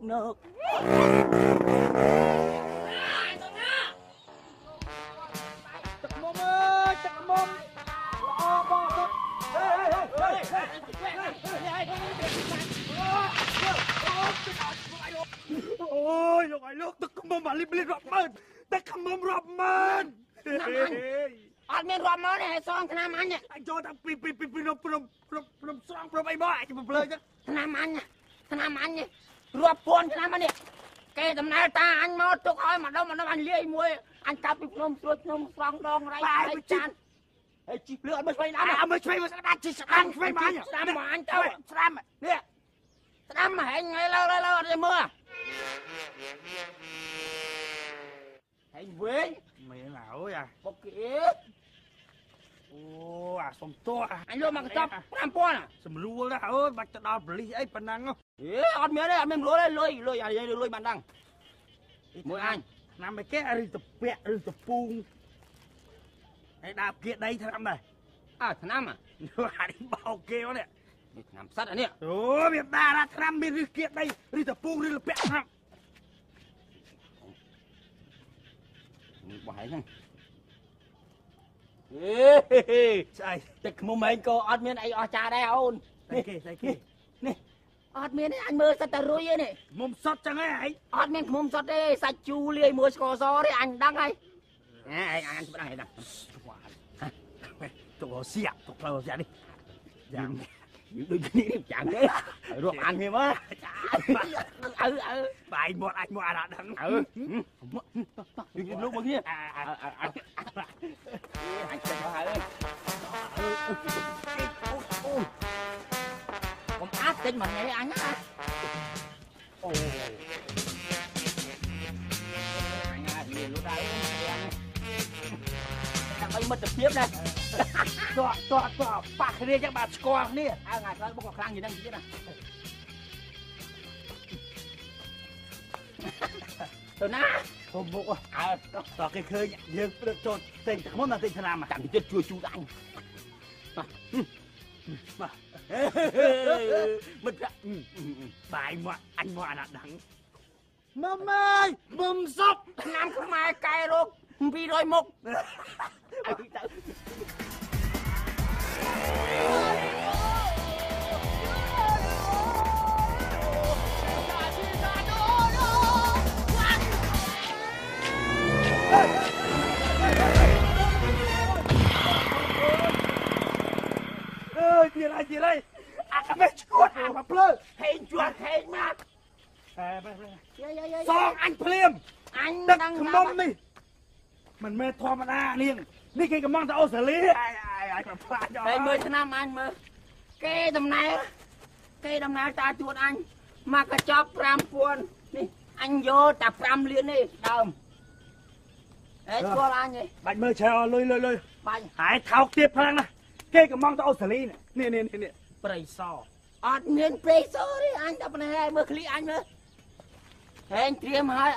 nước Chặt mông ơi, chặt mông. Ôi, lúc ấy lúc tức mông mà liệp rộp mơn. Tức mông rộp mơn. អត់មានរាប់មកទេសងឆ្នាំអញ Anh cho tao pi xong pro bay bò chứ plơi chứ. ឆ្នាំអញរាប់ពាន់ឆ្នាំនេះគេដំណើរតាអញមកទុកឲ្យម្ដុំអញលាយមួយអញកាប់ពីភ្នំស្រួយភ្នំស្រង់ដងរៃចានហេជីភ្លឺអត់មើលឆ្វេងណាអត់មើលឆ្វេងមកស្ដាច់ជីស្ដាំឆ្វេងមកអញស្ដាំមកអញទៅស្ដាំនេះស្ដាំហែងលើអត់ទេមើលហែងវិញ Mày nào ơi à. បុកគេ Ô à xong to à. អញយកមកកញ្ចប់5000 Sầm lua đó ơi, bạch cho đau bli ấy phần năng không. អត់មានទេអត់មានលុយទេលុយអានិយាយលុយបានដឹងមួយអញ Làm mấy cái rì tập bẹ rì tập pung. Ấy đạp kia đây thằng này. ឆ្នាំ Đi bao kêu nè. នេះឆ្នាំសត្វអានេះ Ôi biết ta ra thằng bên rì kia đây, rì tập pung rì tập bẹ thằng. នេះបោះហើយហ្នឹង Trời, ទឹកខ្មុំឯងក៏អត់មានអីអស្ចារ្យដែរអូន đây kì. នេះអត់មានទេអញមើលសិតតែរុយទេនេះ Mồm sọt chẳng ấy ấy. អត់មានខ្មុំសុទ្ធទេសាច់ជូរលាយមួយស្ករសទេអញដឹងហើយអញស្ដាប់ហើយដឹង Tụi nó xẹt đi. Giảm. ដូចគ្នាចាំទេរកអញហេមើល Bà anh một đã đắng. លោកមកគ្នាអញចេះហើយកុំអាចទិញមកញ៉ៃអញណាអូអញអាចមានលុយដែរដើម្បីមិត្តភាពដែរតោះប៉ះគ្នាចឹងបាទស្គាល់គ្នាហើយថ្ងៃក្រោយបុកខ្លាំងជាងហ្នឹងទៀតណាទៅណា Hôm bộ tao cái khơi dương được cho tình không là tình thằng nào mà chẳng chết chua chú anh mình bà anh mà là đắng mâm ơi mâm sốc nam không ai cay luôn vì rồi mục Chị đây mẹ chuột mà plơ hên chuột hên mà xong anh phim anh đất đang mông đi mình mê thoa mà đa liền đi cái mong tao xử lý đây 10 ឆ្នាំអញមើលគេដំណើរតាជួតអញមកកញ្ចប់5000នេះអញយកតែ5លាននេះដើមហេស្គាល់អញទេ Bạch mơ chờ lôi បាញ់ Hãy thao tiếp phăng này cái mong tao xử lý này nè ប្រៃសអត់មានប្រេសទេអញតែប៉ុណ្ណេះហើយមើលឃ្លីអញមើលហេងត្រៀមហើយ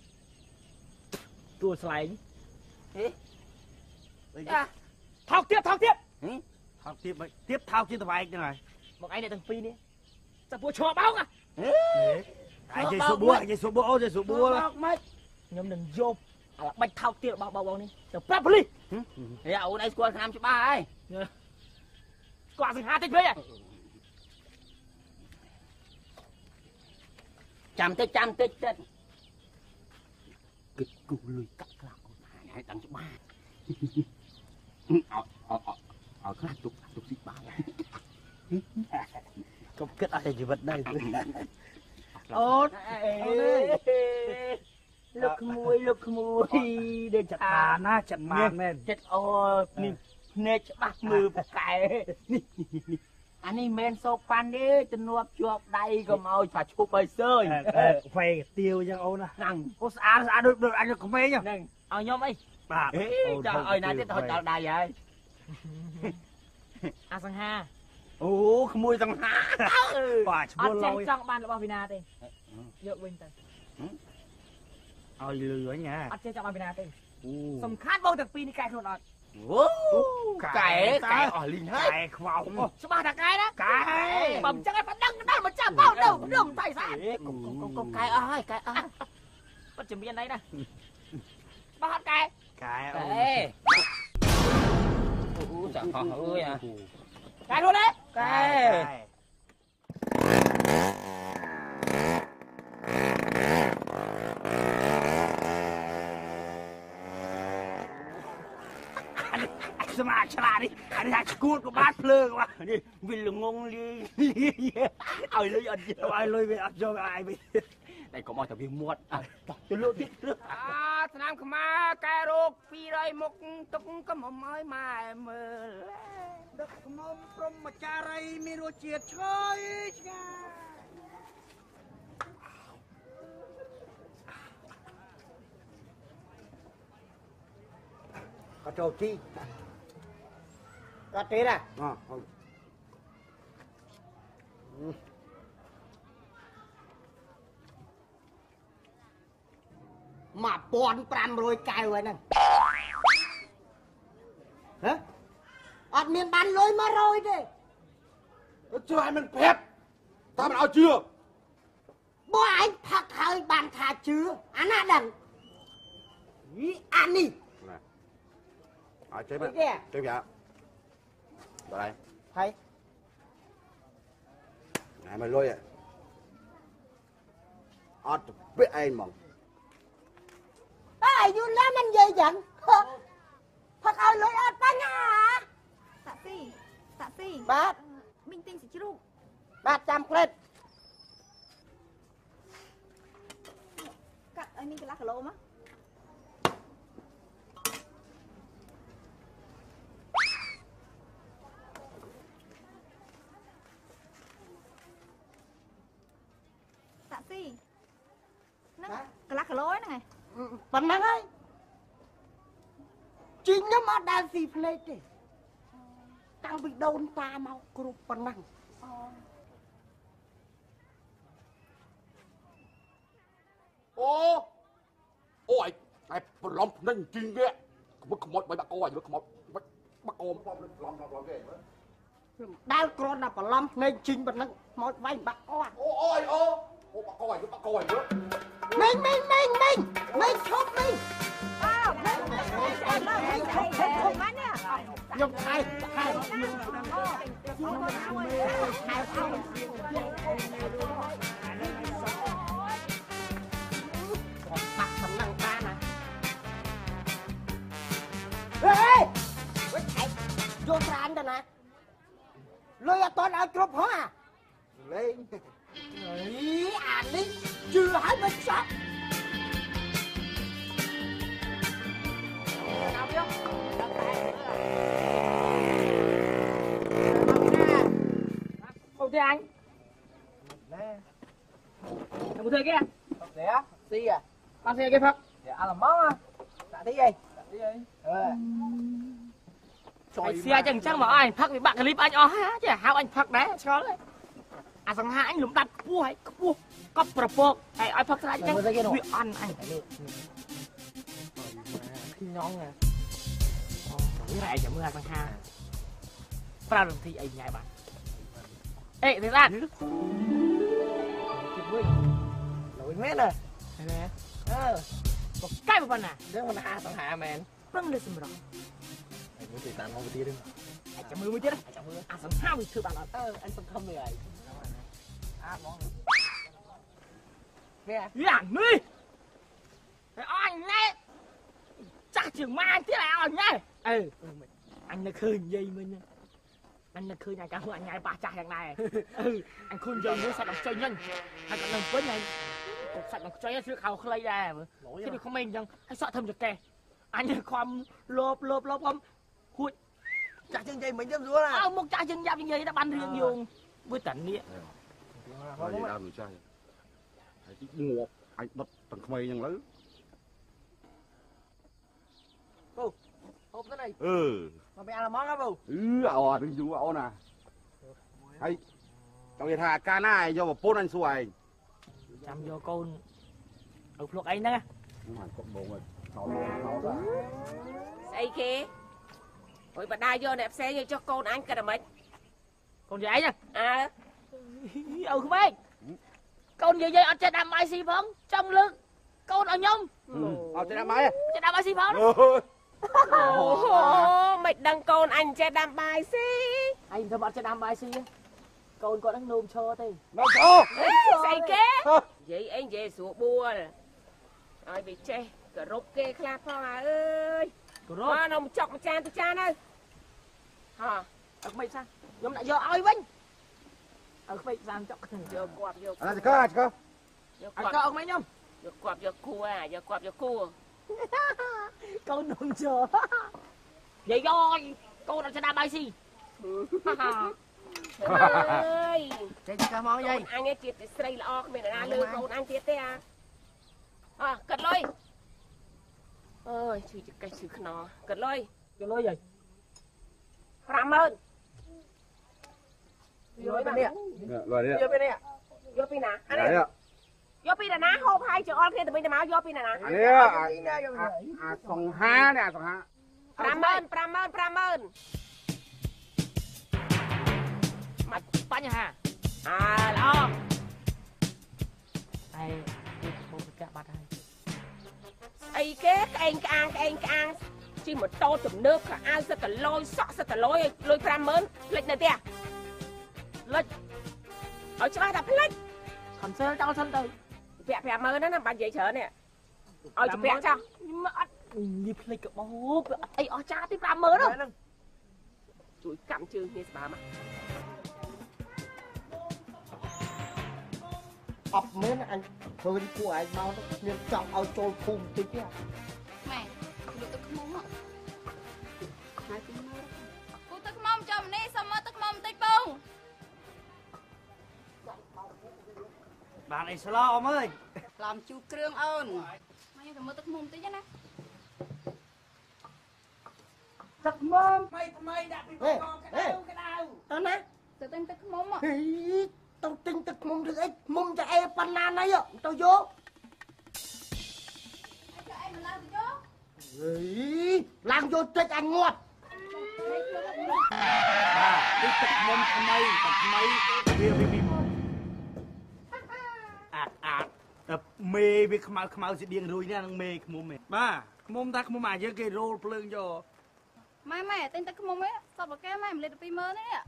tua sláy ហេចា thao tiếp thao vậy tiếp thao trên tàu anh này មកឯងអ្នកទាំងពីរនេះសាពួរឈប់បោក anh dây số búa dây số búa បោកមិនខ្ញុំនឹងយកអាបាច់ថោកទៀតរបស់បងនេះទៅប្រាប់ប៉ូលីសហេអូនឯងស្គាល់ឆ្នាំច្បាស់ហើយស្គាល់សង្ហាតិចវិញចាំតិចទៀតគិតគូលុយកាក់ខ្លះអូនហើយដឹងច្បាស់អត់ខ្លះទុកស៊ីបាយ không kết ai gì vật đây អូនលោកក្មួយដូចចា na chặt màn men ចិត្តអូនេះភ្នែកច្បាស់មើលប្រកែនេះអានេះមិនសោកប៉ាន់ទេទំនាប់ជាប់ដៃក៏មកឆាឈប់ឲ្យសើយ phê tiêu chẳng ôn à ហ្នឹង ô xa được anh được mê nhá ហ្នឹងឲ្យខ្ញុំអី bà ចង់ឲ្យណាទៀតហត់ដល់ដៃហើយអាសង្ហាអូក្មួយសង្ហា bà អត់ chua ចេះ lôi ចង់បានរបស់វិណាទេយកវិញទៅ ôi lừa nha អត់ចេះចង់បានវិណាទេសំខាន់បងទាំងពីរនេះកែខ្លួនអត់ cái ở linh hết cái khẩu số ba thằng cái đó cái bầm chắc em bắt đăng cái đó mà chả bao đâu đừng tay sao con cái ơi bắt chuẩn bị anh đấy nè ba hạt cái cái chẳng khó ơi à cái luôn đấy cái สมาชลาดิอันนี้กูดกับบ้านเพลิงว่ะนี่วิลงงลีเอาเลยอันเดียวไอ้เลยไปอัดจอไปไอ้ไปแต่ก็มาแต่วิ่งมวดจะลุกที่เรื่องสนามขมาแกโรคปีไรมุกตุกก็มาไม่มาเมื่อដឹកនំព្រមចារីមានរសជាតិឆ្ងាញ់ឆ្ងាញ់ក៏ចូលជីក៏ទេណា mà bọn 500 cây vậy nè hả ọt miền ban lôi mà rồi đi chưa ai mình phép tao mà ao chưa bố anh thật hơi bàn thà chưa anh à đằng anh đi chế vậy chế dạ vào đây thấy này mày lôi à ọt biết anh mong ai vô lá mình về giận thật hơi lôi ọt ba nhà hả tạ si bát minh tinh sẽ chịu 300 credit cắt anh minh cái lá cà lô má tạ si nó cái lá cà lô ấy này phần năng ấy chính nó mà đa gì play đi tăng bị đồn ta mau group phần năng ô ôi ai lòng nên chinh ghê mất không mất mấy bác coi được không mất bác ôm lòng ghê đau con là phần lâm nên chính phần năng mọi vay bạc con ôi ô bác coi nữa mình chốt mình nhung hai bạc phần năng ta nè ê chạy vô ra anh đây nè lôi ở toàn ở group hả lên ý anh đi chưa hết bên shop không thấy anh nè không thấy kia để á xí à ăn xe kia phật để ăn làm món á tạ tí gì anh xe chẳng chẳng mà anh phật với bạn clip anh ó hả chứ hao anh phật đấy cho đấy à thằng hai anh lúng đặt cua có propos ai ai phật ra chẳng bị ăn anh khi nhón nè cái này chẳng mưa thằng hai ra đường thì anh nhảy bạn ê thế ra nổi mét nè nè một cái một phần à nếu mình hai thằng hạ mền vâng được rồi anh muốn thì tàn ngon tí đi anh chẳng mưa mới chết đấy à thằng hai bị thưa bạn anh không không người món nè làm đi anh nè chắc chừng mai thế nào anh nhá anh nó khơi dây mình anh nó khơi này cả anh nhai ba chai thằng này anh khơi dây mới sạch đọc chơi nhanh anh còn đừng với này sạch đọc chơi chưa khâu khơi ra thế thì không mình chẳng anh sợ thầm được kè anh không lốp không hụi chặt chân dây mình chấm rúa nè một chai chân dây như đã ban riêng dùng với tỉnh đi thôi vậy đau rồi sao ai chỉ mua ai đập thằng mày nhân lớn hộp thế này mà mẹ làm món đó bù đừng dụ nè hay trong nhà thà ca này do một pôn anh xuôi chăm vô con ở luộc ấy nè không hẳn cộng đồng rồi say khế Ôi bà đai vô nè xe vô cho con anh cái là mấy. Con gì ấy nha. À. Không biết. Con gì vậy anh chơi đam ai xì phong trong lưng. Con ở nhung. Chơi đam ai? Chơi đam ai xì phong. Ồ, mày đăng con anh chơi đam bài xí. Anh thưa bạn chơi đam ai xì. Con đang nôm cho thế. Nó cho. Say kế. Vậy anh về sủa bua nè. Rồi bị chê. Cả rốt kê khla phong à ơi. Mà nó chọc một chan ơi. Hả? Mày sao? Nhóm lại vô ơi vinh. Mày sao chọc. Vô quạp vô. Anh có. Vô Anh quạp. có ông mấy nhông. Vô quạp vô cua à, vô quạp vô cua. Con nôm cho. Vậy rồi. Con đang chơi đam ai xì. Ơi. Chơi cho món gì? Anh ấy tiệt sấy là ọc mình ra lư con anh tiệt thế à. À, cật lôi. Ơi, chữ cái chữ nó. Cật lôi. Cái lối gì? Cảm ơn. Lối bên đây. Rồi đi. Vô bên đây. Vô pin à? Anh Đấy ấy. ạ. Vô pin là ná hộp hai chữ on kia từ bên máu vô pin là ná. Đấy ạ. Sòng há nè, sòng há. Cảm ơn. Mặt bánh nhà hà. À, lo. Đây, một cái bát này. Ây kế cái anh chỉ một tô tụm nước cả ai sẽ cả lôi sọ sẽ cả lôi 50000 lịch này tia. Lịch. Ở chỗ đạp lịch. Còn sơ cho sân từ. Vẹ mơ nó nằm bàn giấy chở nè. Ôi chụp vẹ cho. Nhưng mà nhịp lịch cái bố. Ây ở cha tiếp làm mơ đâu. Chuối cặm chư như bà mà. ập miếng anh thôi đi của anh mau nó miếng trong ao trôi phùm tí kia. Mẹ, được tức mông ạ. Cô tức mông cho mình đi, sao mơ tức mông tích bông. Bạn này lo ông ơi. Làm chú krương ơn. Mày phải mơ tức mông tí chứ nè. Thật mơm. Mày đã bị con cái đau. Tao nè. Tự tin tức mông ạ. Tao tinh tức mông được ấy mông cho em pan nan ấy ạ. Tao vô. Anh cho em mà làm gì chứ? Làm vô chết anh ngọt. Đi tập mông mày, vì tập mê vì khmau sẽ điên rồi nha, mê khmum mẹ. Ba, khmum ta khmum mà chứ cái rô plương cho. Mẹ, tên tức mông ấy. Sao bà kêu mày lên được mơ đấy ạ.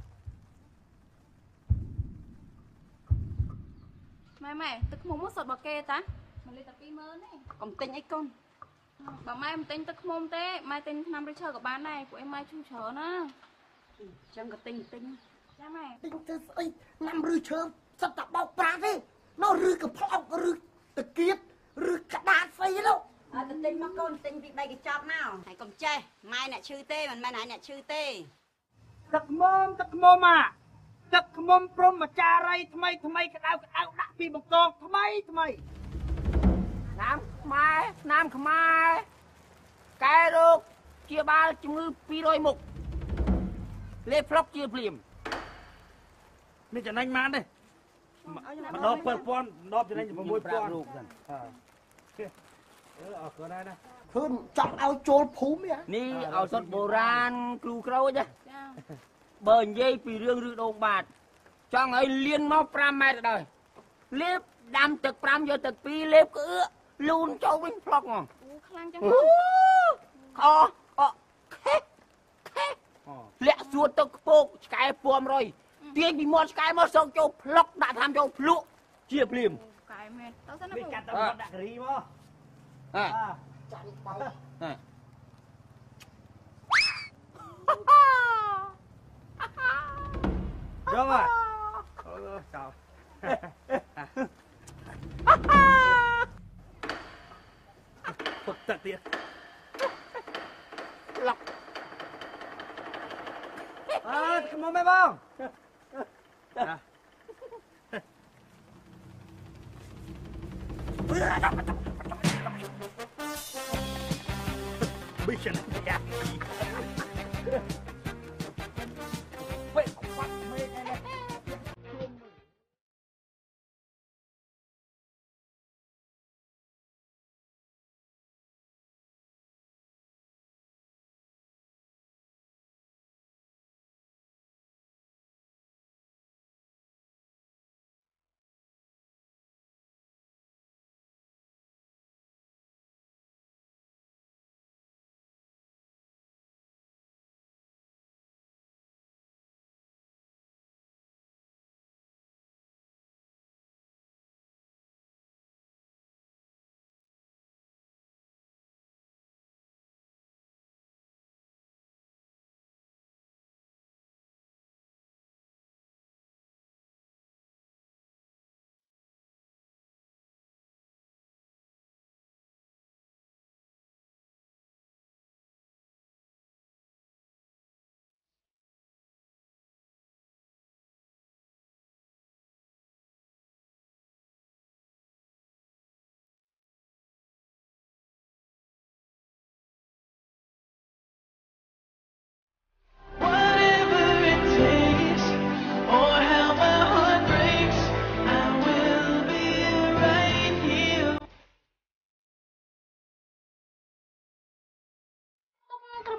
Mẹ, tức mông mất sọt bà kê ta. Mình lên tập mơ đấy. Còn tinh ấy con. Bà mai mình tên tức mông thế. Mai tên năm đứa chơi của bán này của em mai chu chở nữa. Chẳng có tinh. Cha mẹ. Tinh tư ấy năm rư chơ sao tập bọc bạc đi. Nó rư cái phong rư tờ kiếp rư cả đá xây đâu. Tinh mà con tinh việc đây cái chọc nào. Hãy cầm chê. Mai nè chư tê, mai nè chư tê. Thật mồm à. Thật mồm prom mà cha ray thay cái đau đặt pi bằng con thay. Nam Khmer cái rô chia ba chung ngư pi đôi mục lê flop chia phim Nên cho anh man đây. Mà đọc pon, đọc cho anh môi pon. Ở cửa đây nè. hơn chọn ao trôn phúm vậy. នេះឱសថបុរាណគ្រូក្រូចបើនិយាយពីរឿងឬដូងបាទចង់ឲ្យលៀនមក5ម៉ែត្រដល់លេបដាំទឹក5យកទឹក2លេបក្អឺលូនចូលវិញផ្លុកហ្មងខ្លាំងចឹងខលាក់សួរទឹកខ្ពកឆ្កែពំរយទាញពីមាត់ឆ្កែមកសងចូលផ្លុកដាក់តាមចូលភ្លក់ជាភ្លាម cái mẹ tao sẽ នេះ nó កាត់តាមដាក់ការីមកចាញ់បោកយកមកអូចោលពុកទឹកទៀតឡប់ខ្មុំមែនបងប៊ីសិនយ៉ា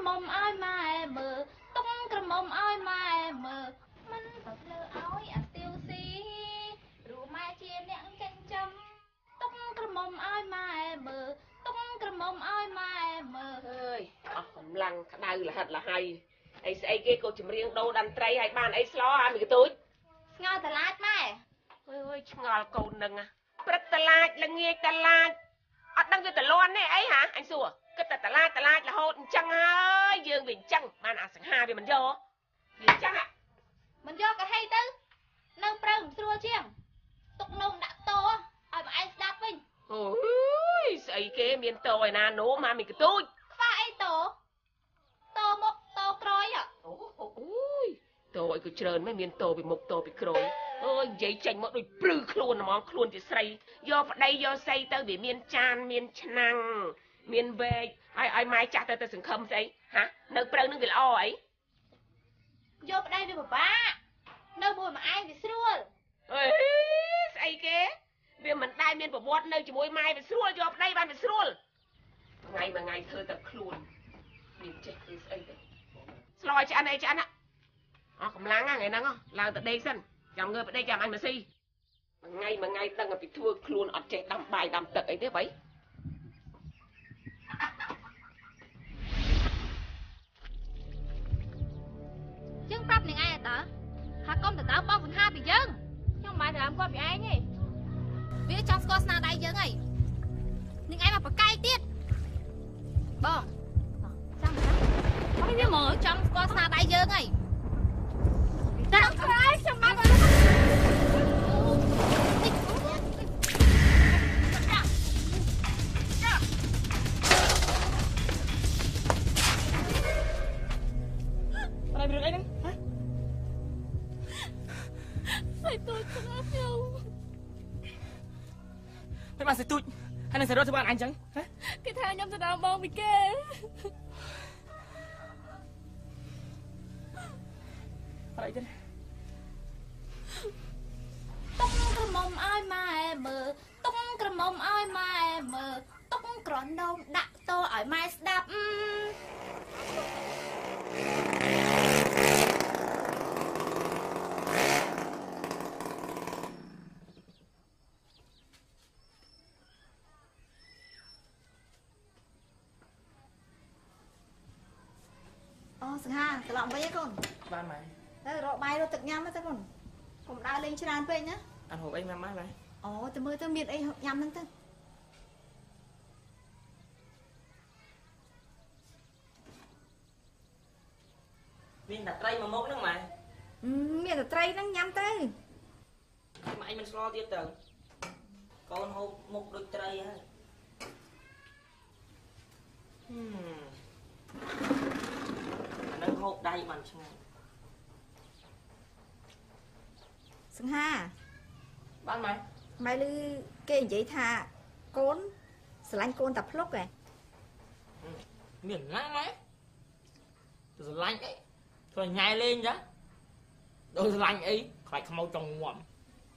មុំឲ្យម៉ែមើលទុំក្រមុំឲ្យម៉ែមើលមិនទៅភ្លើឲ្យអាទាវស៊ីព្រោះម៉ែជាអ្នកចិញ្ចឹមទុំក្រមុំឲ្យម៉ែមើលទុំក្រមុំឲ្យម៉ែមើលអើយអស់កម្លាំងក្តៅលហិតលហៃអីស្អីគេក៏ចម្រៀងដូរតន្ត្រីឲ្យបានអីស្លោអាមីកទូចស្ងោតឡាចម៉ែអើយឆ្ងល់កូននឹងព្រឹកតឡាចល្ងាចតឡាចអត់ដឹងវាតលន់ទេអីហ៎អញសួរគិតតែតឡាចរហូតអញ្ចឹងហើយយើងវាអញ្ចឹងបានអាសង្ហាវាមិនយកវាអញ្ចឹងមិនយកក៏ហីទៅនៅព្រៅមិនស្រួលជាងទុកនំដាក់តឲ្យមកឯងស្ដាប់វិញអូយស្អីគេមានតឯណាណូម៉ាមីកទូចខ្វះអីតមុខតក្រោយអូយតឲ្យក៏ច្រើនមិនមានតពីមុខតពីក្រោយអើយនិយាយចេញមកដូចព្រឺខ្លួនហ្មងខ្លួនជាស្រីយកប្តីយកស្អីទៅវាមានចានមានឆ្នាំងមានវែកឲ្យម៉ែចាស់ទៅសង្ឃឹមស្អីហានៅព្រៅនឹងវាល្អអីយកប្តីវាពិបាកនៅមួយម៉ែឯងវាស្រួលអេស្អីគេវាមិនដែលមានប្រវត្តិនៅជាមួយម៉ែវាស្រួលយកប្តីបានវាស្រួលថ្ងៃមួយថ្ងៃធ្វើតែខ្លួនមានចេះគឺស្អីទៅស្លោឲ្យឆ្អិនអីឆ្អិនអស់កម្លាំងថ្ងៃហ្នឹងឡើងទៅដេកសិនចាំងើប្តីចាំអញមកស៊ីមួយថ្ងៃដឹងតែពីធ្វើខ្លួនអត់ចេះដាំបាយដាំទឹកអីទេបីយើងប្រាប់នឹងឯងតើថាកុំទៅដើមបងសង្ហាពីយើងខ្ញុំមិនដើមគាត់ពីឯងទេវាចង់ស្គាល់ស្នាដៃយើងហើយនឹងឯងមកប្រកែកទៀតបងចាំមើលវាមកចង់ស្គាល់ស្នាដៃយើងហើយតែក្រោយខ្ញុំមកមានរឿងអីហ្នឹងហ៎សេទូចស្នាខ្ញុំមិនបានសេទូចហើយនឹងសេរ៉ូធ្វើបានអញចឹងហ៎គេថាខ្ញុំទៅដើមបងពីគេអត់អីទេទុំក្រមុំឲ្យម៉ែមើលទុំក្រមុំឲ្យម៉ែមើលទុំក្រណូមដាក់តឲ្យម៉ែស្ដាប់អូសង្ហាត្រឡប់វិញឯងកូនបានម៉ែទៅរកបាយរកទឹកញ៉ាំទៅកូនកុំដើរលេងច្រើនពេកណាអត់ហូបអីម៉ែម៉ែម៉ែអូទៅមើលទៅមានអីញ៉ាំហ្នឹងទៅមានតែត្រីមួយមុខហ្នឹងម៉ែមានតែត្រីហ្នឹងញ៉ាំទៅម៉ែអញមិនស្គាល់ទៀតទៅកូនហូបមុខដូចត្រីហើយអានឹងហូបដៃបានឆ្ងាញ់សង្ហាបានម៉ែម៉ែឮគេនិយាយថាកូនស្រឡាញ់កូនតែភ្លុកឯងមានណាម៉ែទៅស្រឡាញ់អីធ្វើញ៉ែលេងចាដូចស្រឡាញ់អីខ្លាចខ្មោចចង់ងាប់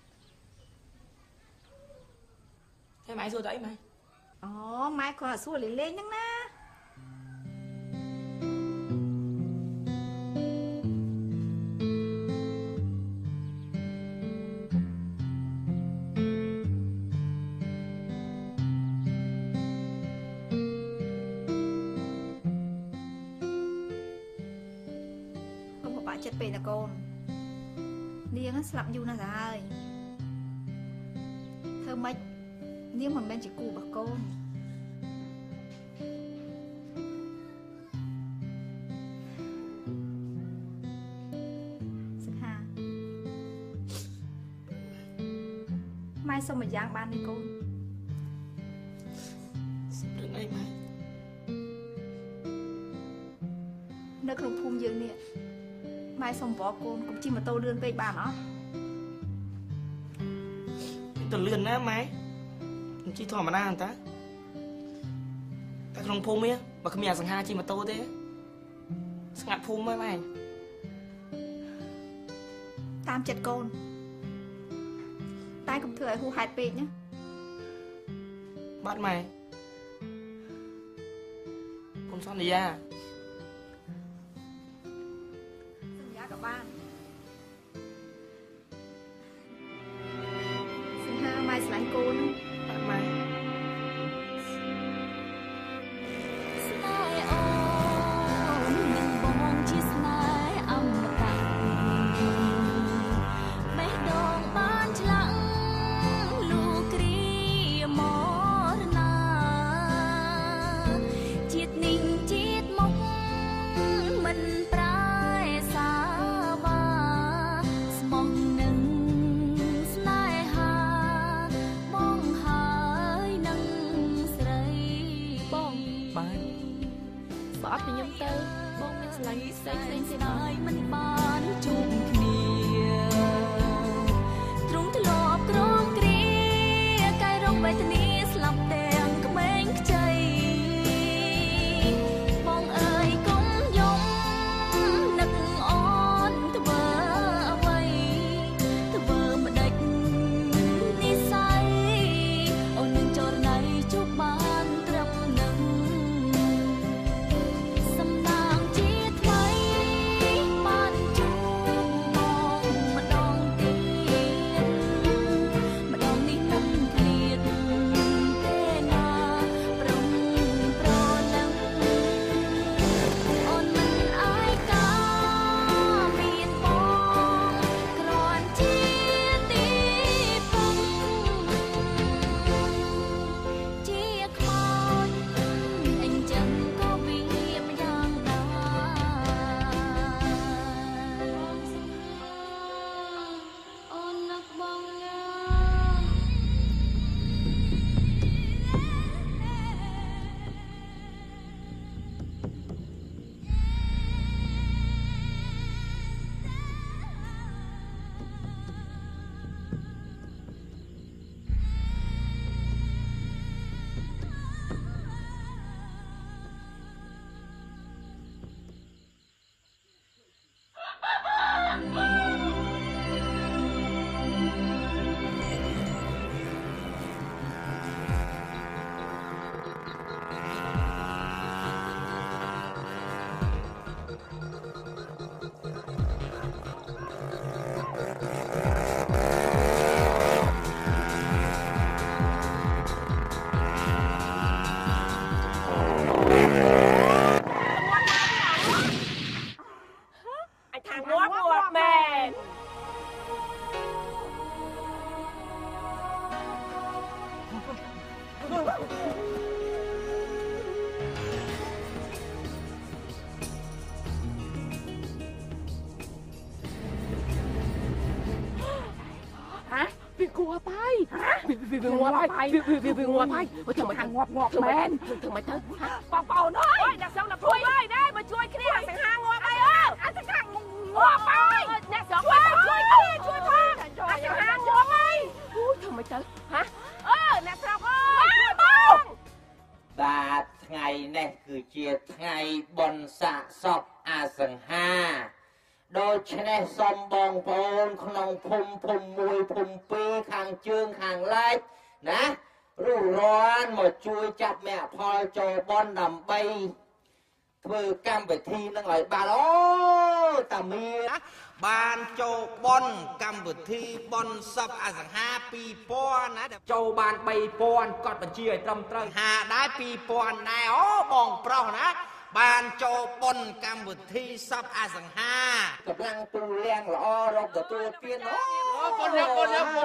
តែម៉ែសួរទៅអីម៉ែអូម៉ែគាត់សួរលេងលេងហ្នឹងណាចិត្តពេកណាកូននាងស្លាប់យូរណាស់ទៅហើយធ្វើម៉េចនាងមិនមែនជាគូរបស់កូនសង្ហាម៉ែសុំមួយយ៉ាងបានទេកូនរឿងអីម៉ែនៅក្នុងភូមិយើងនេះម៉ែសុំបកកូនកុំជិះម៉ូតូលឿនពេកបានអត់ទៅលឿនណាម៉ែខ្ញុំជិះធម្មតាអន្តតែក្នុងភូមិនេះបើគ្មានអាសង្ហាជិះម៉ូតូទេស្ងាត់ភូមិហើយម៉ែតាមចិត្តកូនតែកុំធ្វើឲ្យហួសហេតុពេកណាបាទម៉ែកុំសន្យាជាតិនេះជាតិមកមិនប្រែសាវាស្មោះនឹងស្នេហាបងហើយនឹងស្រីបងបានស្អប់ពីខ្ញុំទៅបងមានស្រឡាញ់ស្អីផ្សេងទៀតហើយមិនបានជួបគ្នាទ្រង់ធ្លាប់ក្រំគ្រាកាយរងវេទនាស្លាប់ទាំងក្មេងខ្ចីបងអើយកុំយំនឹកអូនធ្វើអ្វីធ្វើមិនដេចនិស័យអូននឹងចរណៃជួបបានត្រឹមនឹងសំណាងជាថ្មីបានជួបបងម្ដងទៀតម្ដងនេះមិនឃ្លាតទេណាប្រំប្រលឹងអូនមិនអាយកាមានបងគ្រាន់ជាទីពឹងជាខ្មោចអញ្ចឹងក៏វាមិនយ៉ាងដែរអូននឹកបងណាអញថាងាប់ងាប់មែនវាគួរទៅវាងាប់ហើយវាងាប់ហើយអូចាំមកងាប់មែនធ្វើមិនទៅបងប្អូនអើយអ្នកស្រុកអ្នកព្រួយអើយណែមកជួយគ្នាអសង្ហាងាប់អីអសង្ហាងាប់អើយអ្នកស្រុកជួយគ្នាជួយផងអសង្ហាងាប់អីអូធ្វើមិនទៅហ៎អ្នកស្រុកអើយជួយបងបាទថ្ងៃនេះគឺជាថ្ងៃបុណ្យសាកសពអាសង្ហាដូច្នេះសូមបងប្អូនក្នុងភូមិ1ភូមិ2ខាងជើងខាងលិចណារួចរាន់មកជួយចាប់មគ្គផលចូលបុណ្យដើម្បីធ្វើកម្មវិធីនឹងឲ្យបានអូតាមានបានចូលបុណ្យកម្មវិធីបុណ្យសពអសង្ហា2000ណាចូលបាន3000គាត់បញ្ជាឲ្យត្រឹមត្រូវហាដែរ2000ដែរអូបងប្រុសណាបានចូលបុណ្យកម្មវិធីសពអសង្ហាកម្លាំងទូលាងល្អរកទទួលទានអូពុនខ្ញុំ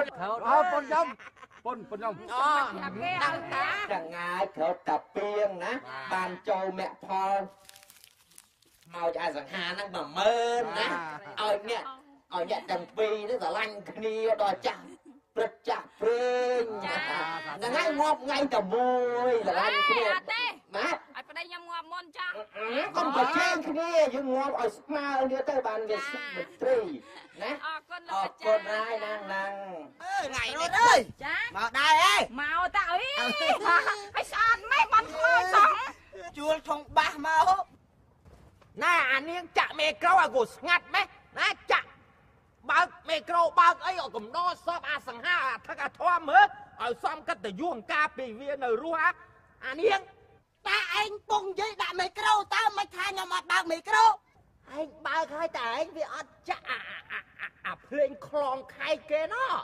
ដឹងតាទាំងងាយក្រោតតាពីងណាបានចូលមគ្គផលមកអសង្ហាហ្នឹង10000ណាឲ្យអ្នកទាំងពីរនេះស្រឡាញ់គ្នាដល់ចាស់ព្រឹកចាស់ព្រេងថ្ងៃងាប់ថ្ងៃតែមួយស្រឡាញ់គ្នាណាឲ្យប្តីខ្ញុំងាប់មុនចាស់កុំប្រជែងគ្នាយើងងាប់ឲ្យស្មើគ្នាទៅបានវាសុខមន្ត្រីណាអរគុណលោកអាចារ្យហើយណាស់ថ្ងៃនេះអើយចាមកដែរអេមកតាអីឲ្យស្អាតម៉េះបានខ្លោចសោះជួលធំបាសមកណែអានាងចាក់មេក្រូឲ្យគូស្ងាត់ម៉េះណាចាក់បើកមេក្រូបើកអីឲ្យកំដរសពអាសង្ហាអាថឹកអាធំមើលឲ្យសំកិត្តិយសអង្គការពីវានៅរស់អានាងតាឯងពងនិយាយដាក់មេក្រូតើមិនថាខ្ញុំអត់បើកមេក្រូឯងបើកឲ្យតែឯងវាអត់ចាក់អាភ្លេងខ្លងខែកគេណោះ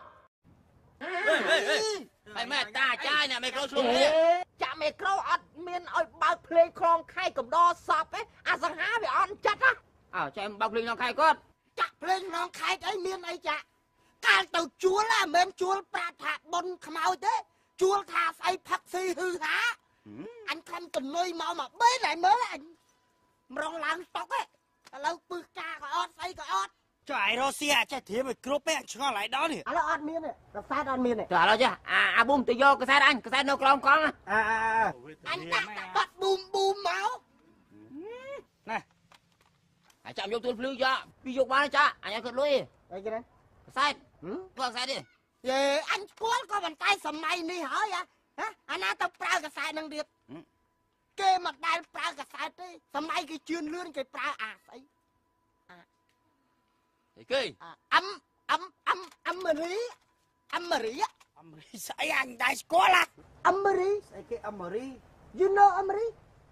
ហើយម៉ែតាចាយណាមេក្រូឆ្លងនេះចាក់មេក្រូអត់មានឲ្យបើកភ្លេងខ្លងខែកកំដរសពទេអាសង្ហាវាអត់ចិត្តណាចែបើកភ្លេងខ្លងខែកគាត់ចាក់ភ្លេងខ្លងខែកអីមានអីចាក់កាលទៅជួលមិនមែនជួលប្រាប់ថាបុនខ្មោចទេជួលថាស្អីផឹកស៊ីហឺហាអញឃខំទៅនុយមកមកបេណៃមើលអញម្រងឡើងតុកឯឥឡូវពឹសការក៏អត់ស្អីក៏អត់ចុះឯរ៉ូស៊ីអាចចេះធៀមឲ្យគ្រប់ទេឆ្ងល់ហើយដល់នេះឥឡូវអត់មានទេកសែតអត់មានទេទៅឥឡូវចាអាប៊ុំទៅយកកសែតអញកសែតនៅក្រោមកង់អញដាក់បត់ប៊ូមមកណែអាចចាំយកទួលភ្លឺចាពីយកបានចាអញឲ្យគាត់លុយអីគេណាកសែតធ្វើកសែតទេយេអញស្គាល់ក៏ប៉ុន្តែសម័យនេះហើយអាណាទៅប្រើកសែតនឹងទៀតគេមកដែលប្រើកសែតទេសម័យគេជឿនលឿនគេប្រើអាស្អីគេអាមេរីស្អីអញដែរស្គាល់អាមេរីស្អីគេអាមេរី you know អាមេរី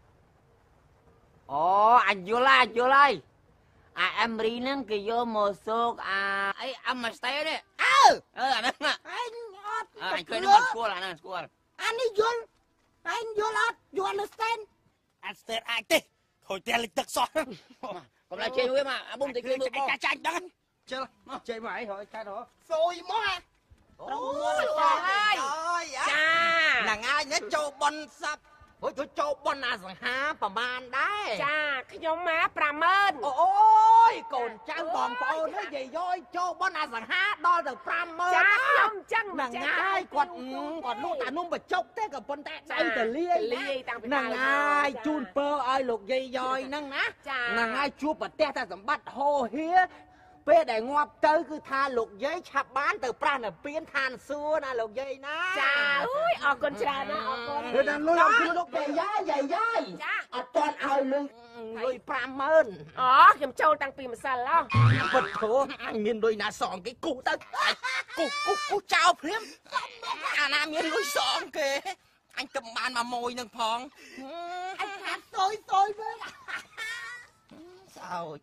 អូអញយល់ហើយអាអេមរីហ្នឹងគេយកមកសោកអាអីអាម៉ាស្តេទេអាហ្នឹងអញអត់អញឃើញមកស្គាល់អាហ្នឹងស្គាល់អានេះយល់អញយល់អត់ you understand អត់ស្ទើរអាចទេខូចតែលិចទឹកសោះកុំឡាយជេមួយមកអាប៊ុំទៅគេមើលបងចាច់ដឹងជិលមកជេមកអីហើយកាត់ហ៎សួយមកត្រូវមកហើយចាហ្នឹងហើយនេះចូលបនសັບអូយចូលបនអាសង្ហាប្រហែលដែរចាខ្ញុំមក50000អូយកូនចៅបងប្អូននេះយាយយចូលបនអាសង្ហាដល់ទៅ50000ចាខ្ញុំចឹងហ្នឹងហើយគាត់លក់តានំបច្ចុកទេក៏ប៉ុន្តែដៃតលាយតាំងពីហ្នឹងហើយជូនពើឲ្យលោកយាយយហ្នឹងណាហ្នឹងហើយជួបប្រទេសតែសម្បត្តិហោហៀពេលដែលងាប់ទៅគឺថាលោកយាយឆាប់បានទៅប្រាស់នៅពៀនឋានសួគ៌ណាលោកយាយណាចាអូយអរគុណច្រើនណាអរគុណពេលដល់លុយអរគុណលោកយាយចាអត់ទាន់ឲ្យលុយ50000អូខ្ញុំចូលតាំងពីម្សិលហ៎ពិតធូអញមានលុយណាសងគេគូទៅគូចោលព្រាមអាណាមានលុយសងគេអញទៅបានមកមួយនឹងផងអញខាត់សយមើលសោច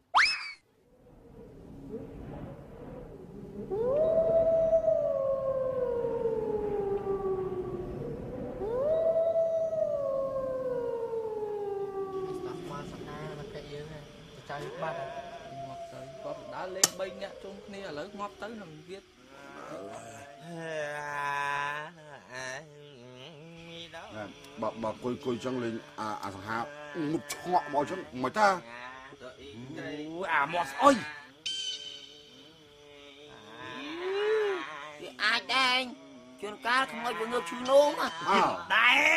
ចៅបាត់ងាប់ទៅគាត់ដើរលេង3នាក់ជុំគ្នាឥឡូវងាប់ទៅនឹងទៀតបើគុយចឹងលេងអាសង្ហាមុខឆ្ងក់មកចឹងមិនថាអាមកស្អុយវាអាចដែរជួនកាលខ្មោចវាងើបឈឺនោមដែរ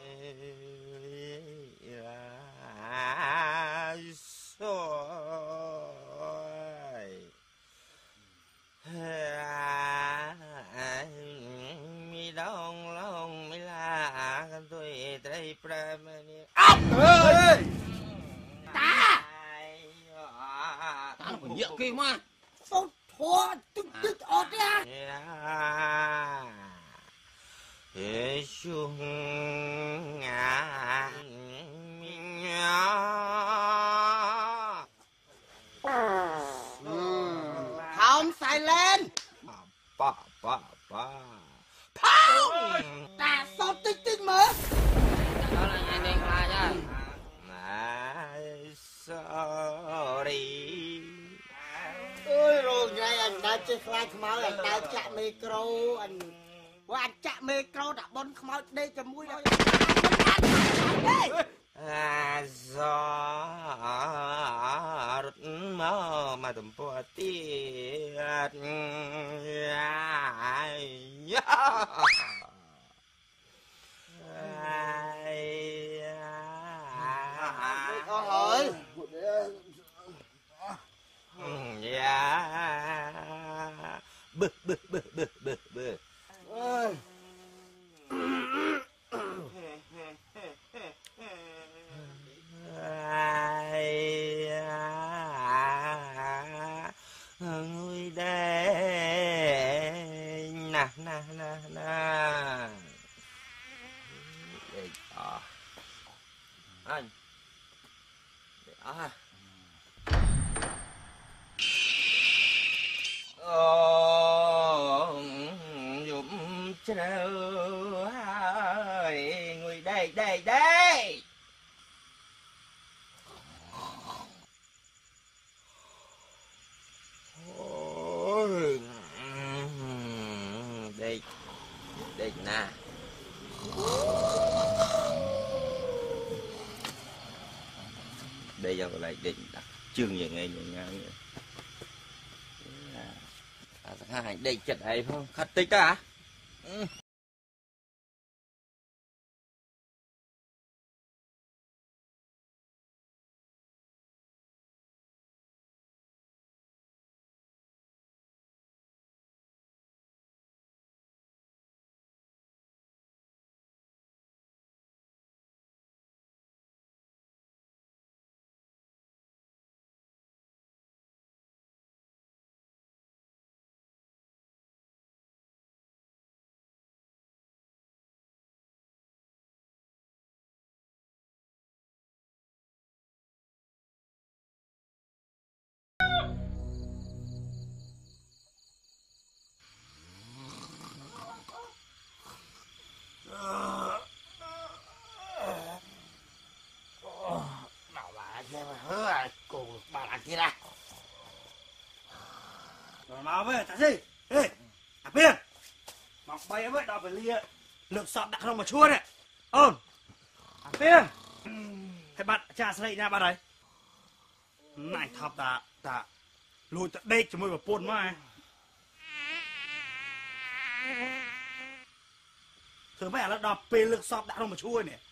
มีดองลองไม่ลากันตัวใจแปรมาเนี่ยតាតាមពញាក់គេមកសុទ្ធធွာទឹកអត់ទេเฮ้ชุงงามิญาថោមសៃឡែនป้าថោមតាសុទ្ធតិចមើលដល់អញនេះខ្លាចហើយ sorry អើយរងថ្ងៃអញដើរចេះខ្លាចខ្មៅអញដើរចាក់មីក្រូអញអញចាក់មីក្រូតាបនខ្មៅដេកជាមួយដល់រត់មកទំព័រទៀតអូហើយយ៉ាបឹអើយងុយដែរណាអេអញអូយំជ្រៅហើយងុយដែរដេកណា đây giờ lại định đặt chương như ngay hai đây chật hay không khát tích á Mà với thằng gì? Ê, à Biên. Mọc bay với đòi phải lia lượng sọt đặt không mà chua này. Ôn. À Biên. Thế bạn cha sẽ lấy ra bạn đấy. Này thập ta lùi tận đây cho môi vào buồn mà. Thử mẹ là đòi bê lượng sọt đặt không mà chua này.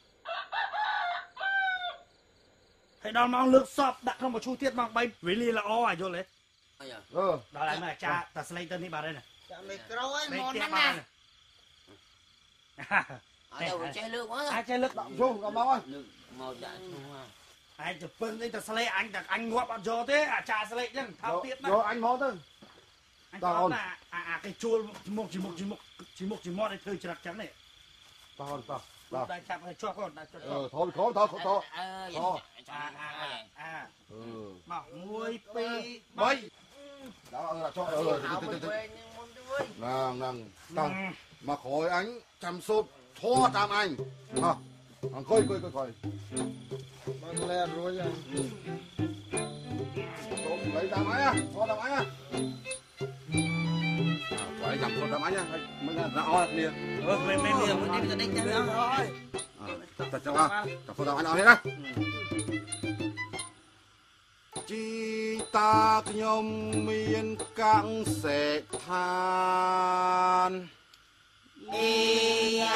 Thế đòi mong lượng sọt đặt không mà chua tiết mong bay với lia là ó à vô lấy. Đó là mà cha ta sẽ lấy tên đi bà đây này. Cha micro ấy Đây, mòn tiếp nắng bà nè. này. Ở đâu mà chơi lương quá. Ai chơi lực Đặng xuống có máu ơi. Màu đã xuống. Anh chụp pưng anh ta sẽ lấy anh ngọt bạn cho thế à cha sẽ lấy chứ thao tiết mà. Rồi anh mót thôi. Anh Tao có ôn. là cái chua chỉ một mót đây thôi chắc chắn này. Tao. Đây chạm cho con đây cho. Thôi khó. Bảo muối pi Mấy. Đó là cho nàng tăng mà khỏi anh chăm sóc thoa tam anh hả coi mang lên rồi lấy tam anh á thoa tam anh á phải chăm sóc tam anh á mới là rõ liền mình đi đánh rồi chặt cho tam anh nào hết á chi ta nhom miên căng sẽ than Ia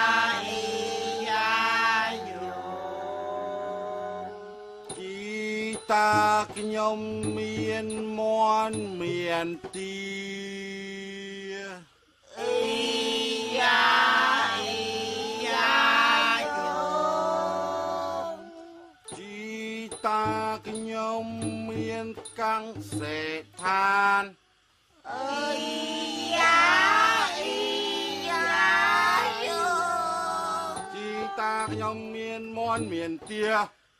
yo. chi ta nhom miên mon miền tia Ia yo. chi ta nhom miên căng sẽ than ta nhom miên mon miền tia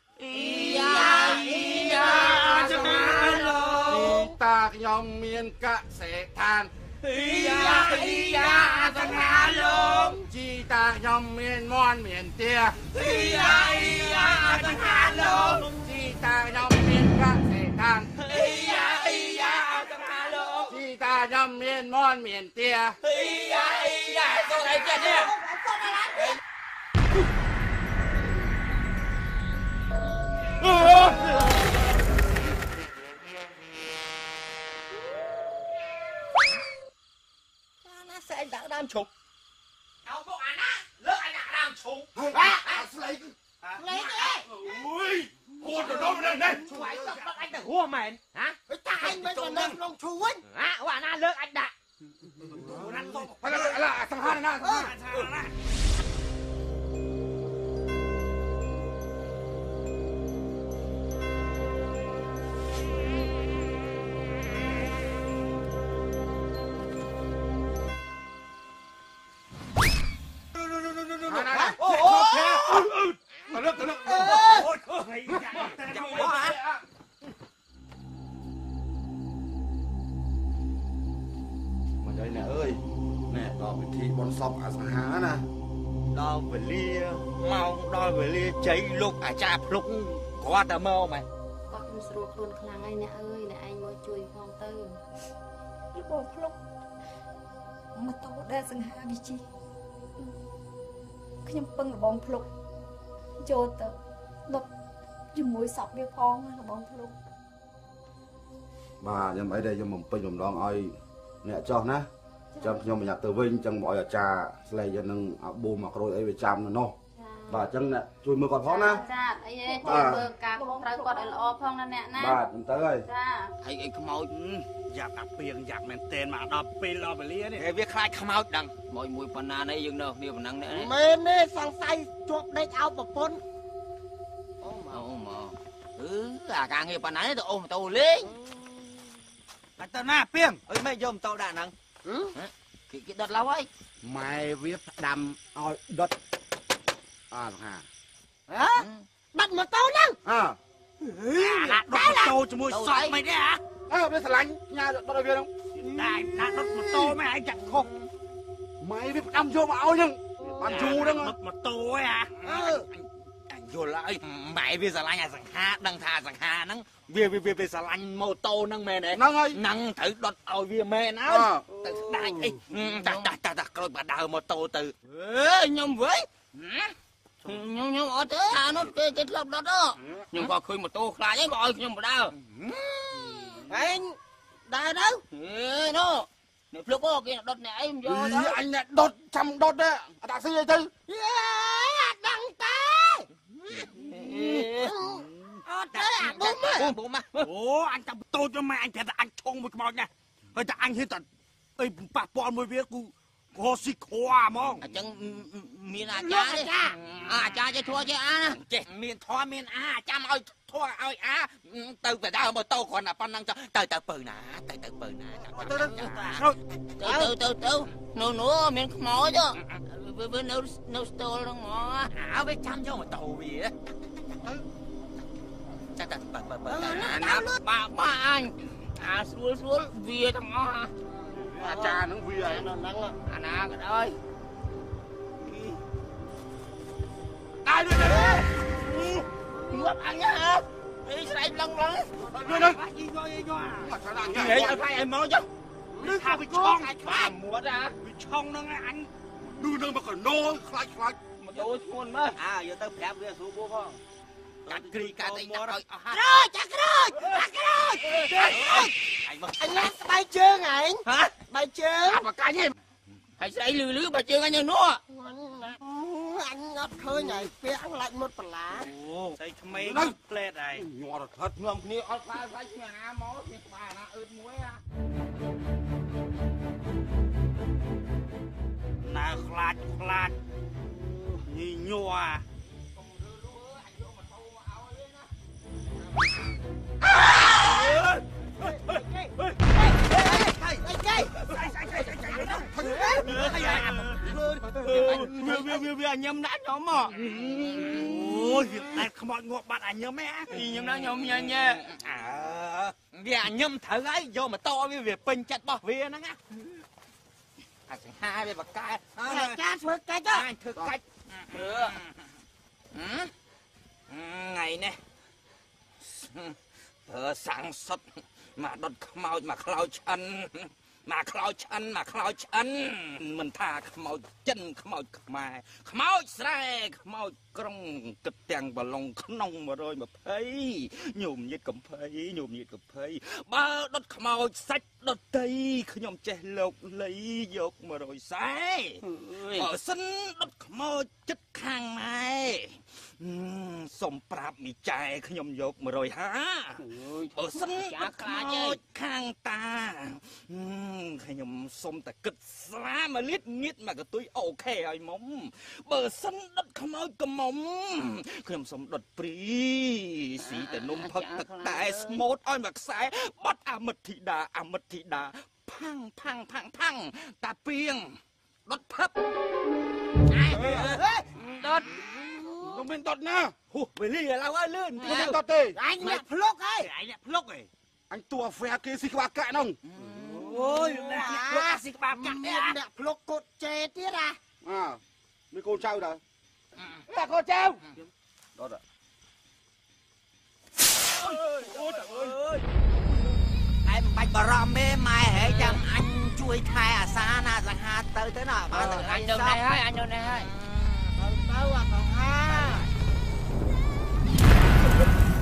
ta nhom miên cạ sẽ than chi ta nhom miên mon miền tia chi ta nhom miên cạ sẽ than chi ta nhom miên mon miền tia Tôi thấy chết đi. Nó sẽ anh đã đam trục. Đâu có anh á, lớp anh đã làm trúng. lấy Lấy đi. ui hôn rồi đâu đây đây Chuối tập bắt anh đã hùa mền. Hả? Ta anh mới còn lên lòng chuối. Hả? Quả na lớp anh đã. là thằng hai này mà đây nè ơi nè đó bị thị bọn sọc à sang há nè đo về lia mau đo về lia cháy lúc à cha lúc có tà mơ mày គាត់មិនស្រួលខ្លួនខ្លាំងហើយអ្នកអើយអ្នកឯងមកជួយផងទៅបងភ្លុកម៉ូតូដែលសង្ហាវិជីខ្ញុំពឹងបងភ្លុកចូលទៅដុតយជាមួយសពវាផងបងភ្លុកបាទខ្ញុំអីដែរខ្ញុំបំពេញបំដងឲ្យអ្នកចោះណាចាំខ្ញុំប្រញាប់ទៅវិញចឹងមកឲ្យអាចារ្យស្លេកយើងនឹងអាប៊ូមកក្រូចអីវាចាំនៅនោះបាទអញ្ចឹងអ្នកជួយមើលគាត់ផងណាចាអីជួយមើលការខុសត្រូវគាត់ឲ្យល្អផងណាអ្នកណាបាទទៅហើយចាអីខ្មោចយ៉ាប់អាពីងយ៉ាប់មែនតែនមកដល់ពេលដល់វេលានេះវាខ្លាចខ្មោចដឹងមួយប៉ុណ្ណានេះយើងនៅគ្នាប៉ុណ្ណឹងនេះមែនទេសង្ស័យជាប់ដេកអោបប្រពន្ធអូមកអាការងារប៉ុណ្ណានេះទៅអូម៉ូតូលេងតែទៅណាពីងអីមិនយកម៉ូតូដាក់ហ្នឹងគេដុតឡូវហើយម៉ែវាផ្ដាំឲ្យដុតអាសង្ហាបាត់ម៉ូតូហ្នឹងដុតម៉ូតូជាមួយសក់មិនទេវាស្រឡាញ់ញ៉ាដុតឲ្យវាហ្នឹងតែដុតម៉ូតូមិនឯងចាក់ខុសម៉ែវាផ្ដាំយកមកឲ្យហ្នឹងបានយូរហ្នឹងដុតម៉ូតូហ៎យល់ហើយម៉ែវាស្រឡាញ់អាសង្ហាដឹងថាអាសង្ហាហ្នឹងវាស្រឡាញ់ម៉ូតូហ្នឹងមែនទេហ្នឹងហើយហ្នឹងត្រូវដុតឲ្យវាមែនហើយទៅស្ដាច់អីតាក្រូចបដើម៉ូតូទៅខ្ញុំវិញខ្ញុំអត់ទេអានោះគេធ្លាប់ដុតខ្ញុំក៏ឃើញម៉ូតូខ្លាចអីមកឲ្យខ្ញុំបដើឯងដើរទៅនោះអ្នកភ្លុកគេដុតអ្នកអីមិនយកទៅអញអ្នកដុតចាំដុតទេអត់ដាក់ស៊ីអីទៅអត់ដឹងទេអត់ទេអាបុំអូអញចាំតូចទៅម៉ែអញតែអញឆុងមួយខ្មោចណាហើយតែអញហ៊ានតែអីប៉ះពាល់មួយវាគូស៊ីខ្វហ្មងអញ្ចឹងមានអាចារ្យទេអាចារ្យចេះធัวចេះអាណាចេះមានធัวមានអាចាំឲ្យធัวឲ្យអាទៅបដើម៉ូតូគ្រាន់តែប៉ុណ្ណឹងទៅពៅណាទៅពៅណាទៅនោះមានខ្មោចវានៅស្ទល់ហ្នឹងហ្មងវាចាំយកម៉ូតូវាចាតែបើណាបាអញអាស្រួលវាទាំងអស់អាចារ្យហ្នឹងវាហ្នឹងអាណាក៏ដោយដើរទៅងាប់អញហ៎អីស្រែកឡងហ្នឹងយីយកហេឲ្យខ្លាចឲ្យមកចុះឬថាវាឆុងខ្លាចមួតវាឆុងហ្នឹងអញឌឺនឹងមកកណោខ្លាចម៉ូតូធ្ងន់មើលយកទៅប្រាប់វាស្រួលពោះផងកាត់គ្រីកាត់អីដាក់ឲ្យអស់ហើយចាក់ក្រូចអញស្បែកជើងឯងស្បែកជើងបកាច់ទេហើយស្អីលឺបើជើងអញនៅនោះអញអត់ឃើញហើយពាក់ខ្លាចមុតបន្លាអូស្អីក្មេងផ្លែតឯងញ័រថិតងំគ្នាអត់ខ្លាចគ្នាអាមកគ្នាក្បាលណាអឺតមួយណាខ្លាចញីញ័រវាញឹមណាស់ខ្ញុំមកអូយតែខ្មោចងាប់បាត់អាញឹមហ៎ញឹមណាស់ខ្ញុំញ៉ាញ់វាអាញឹមត្រូវហើយយកម៉ូតូវាពេញចិត្តរបស់វាហ្នឹងណាអាសង្ហាវាបកកែចាធ្វើកាច់អញធ្វើកាច់ថ្ងៃនេះសាំងសុតមកដុតខ្មោចមកខ្លោចឆ្អិនមិនថាខ្មោចចិនខ្មោចខ្មែរខ្មោចស្រែខ្មោចក្រុងគិតទាំងបឡុងក្នុង120ញោមញាតកំភៃបើដុតខ្មោចសាច់ដុតដីខ្ញុំចេះលោកលីយក140បើសិនដុតខ្មោចចិត្តខាងម៉ែសុំប្រាប់មីចែខ្ញុំយក150បើសិនដុតខ្មោចខាងតាខ្ញុំសុំតែគិតស្រា1លីត្រងៀតមកកតុយអូខេហើយមុំបើសិនដុតខ្មោចកមុំខ្ញុំសុំដុតព្រីស៊ីតែនំផឹកទឹកតែស្មូតឲ្យមួយខ្សែបត់អាមិតធីតាផាំងតាពីងដុតផឹបដុតខ្ញុំមានដុតណាហូវេលាឡើយអើយលឿនខ្ញុំមានដុតទេអញអ្នកភ្លុកហើយអញតួហ្វែគេស៊ីក្បាលកាក់ហ្នឹងអូយអ្នកភ្លុកស៊ីក្បាលកាក់អ្នកភ្លុកកូនចេទៀតមានកូនចៅដែរតែកូនចៅដុតអូយឯងមិនបាច់បារម្ភទេម៉ែហែចាំអញជួយថែអាសាណាសង្ហាទៅណាបានទៅអញនៅនេះហើយទៅអាសង្ហា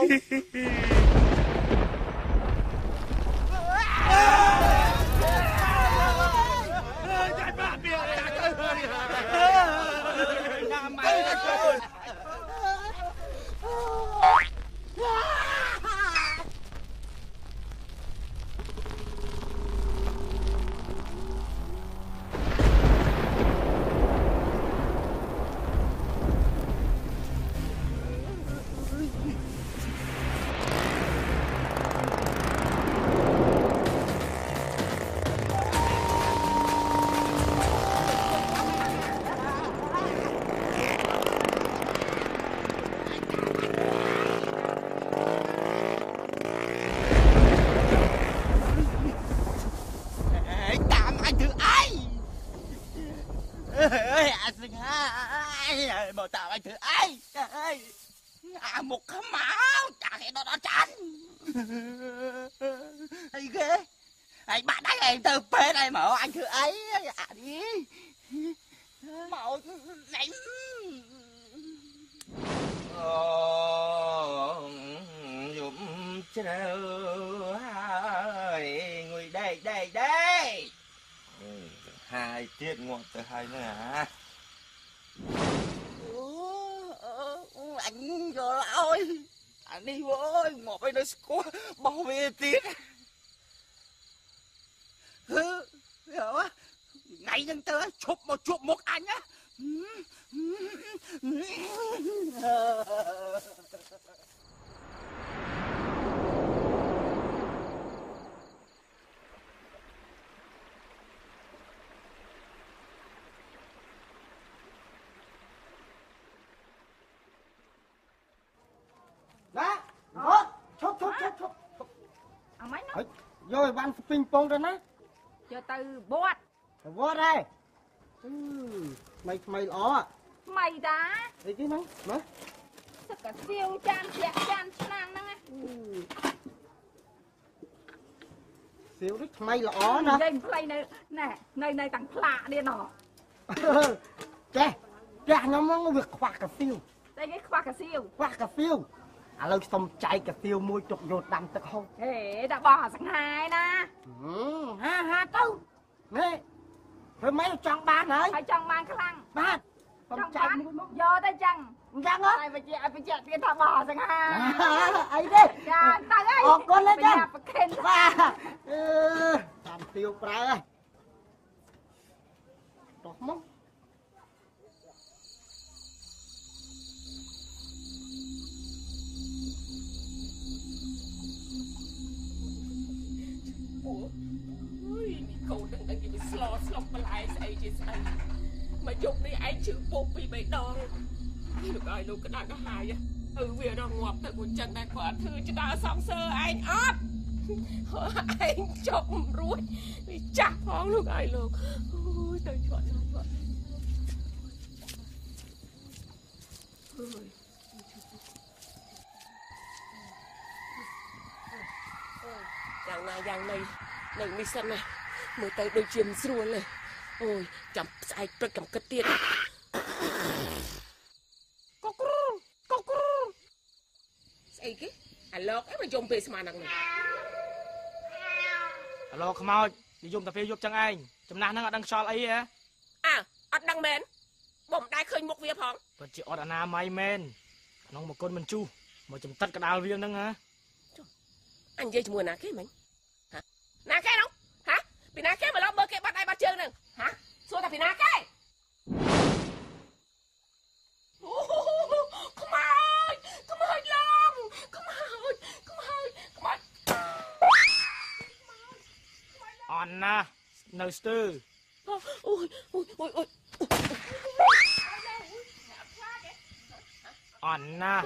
Mà tao anh thử ai trời ơi một cái máu chả thể nó chắn ai ghê anh bạn đánh em từ bên này mở anh thử ấy đi màu đánh giúp chờ người đây hai tiết ngọt từ hai nữa hả anh rồi ơi anh đi ơi một bên nó có bao nhiêu tiếng hiểu á ngày nhân tớ chụp một anh á đó chụp ông mấy nó rồi bạn ping pong đó nè cho từ bót đây mày lỏ mày đã đi chứ nắng nữa tất cả siêu chan chẹt chan năng năng á siêu đấy mày lỏ nè đây play này tặng lạ đi nọ chè nhóm nó việc khoa cà phê đây cái khoa cà phê à lâu xong chạy cà phê môi chục rột đầm tật không thế đã bỏ sang hai nè ha câu nè rồi mấy chọn bán hả phải chọn bán cái lăng bán chọn bán vô tay chăng chăng á phải chạy tiền thả bỏ sang hai ấy đi tay ấy con lên chăng và làm tiêu trái ơi đọc mông cậu đừng đừng cái slop lại say chứ say mà dục đi anh chữ bột bị bể đòn được ai luôn cái đang có hài á vì nó ngọt từ một chân này quả thư chứ ta xong sơ anh ớt anh chọc ruột bị chặt phóng luôn ai luôn ôi tôi chọn dạng này mi sân này mới tới đôi chim ruột này ôi chậm sai tôi cầm cất tiền cốc cái anh lọt ấy mà dùng về mà nặng này alo không mau đi dùng cà phê giúp chân anh chấm nát nó đang so ấy á ọt đang mến bỗng đai khơi một việc hỏng vẫn chỉ ọt anh may men nó một con mình chu mà chấm tất cả đào riêng nâng hả anh dây mùa nà cái mình hả nà cái đâu hả vì nà cái mà lo bơ cái bắt ai bắt chân nè hả xua ta vì nà cái come on long come on Anna Noster ôi Anna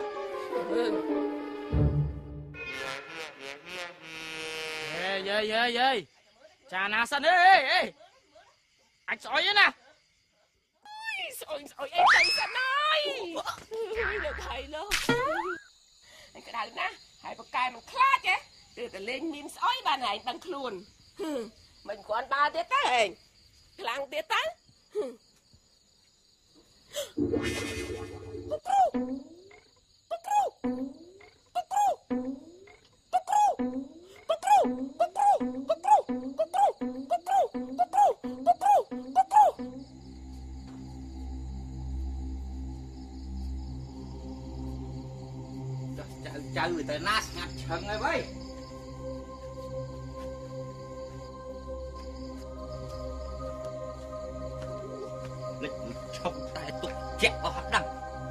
ê chà na sân ê anh sỏi vậy nè sỏi em thầy sân ơi được thầy luôn anh cái đàn nè hai bậc cài mình khát chứ từ từ lên min sỏi ban này bằng luôn mình còn 3 tiết tới lăng tiết tới Chào tới nát ngặt chừng rồi bấy lịch trong tay tôi chẹt vào hạt đằng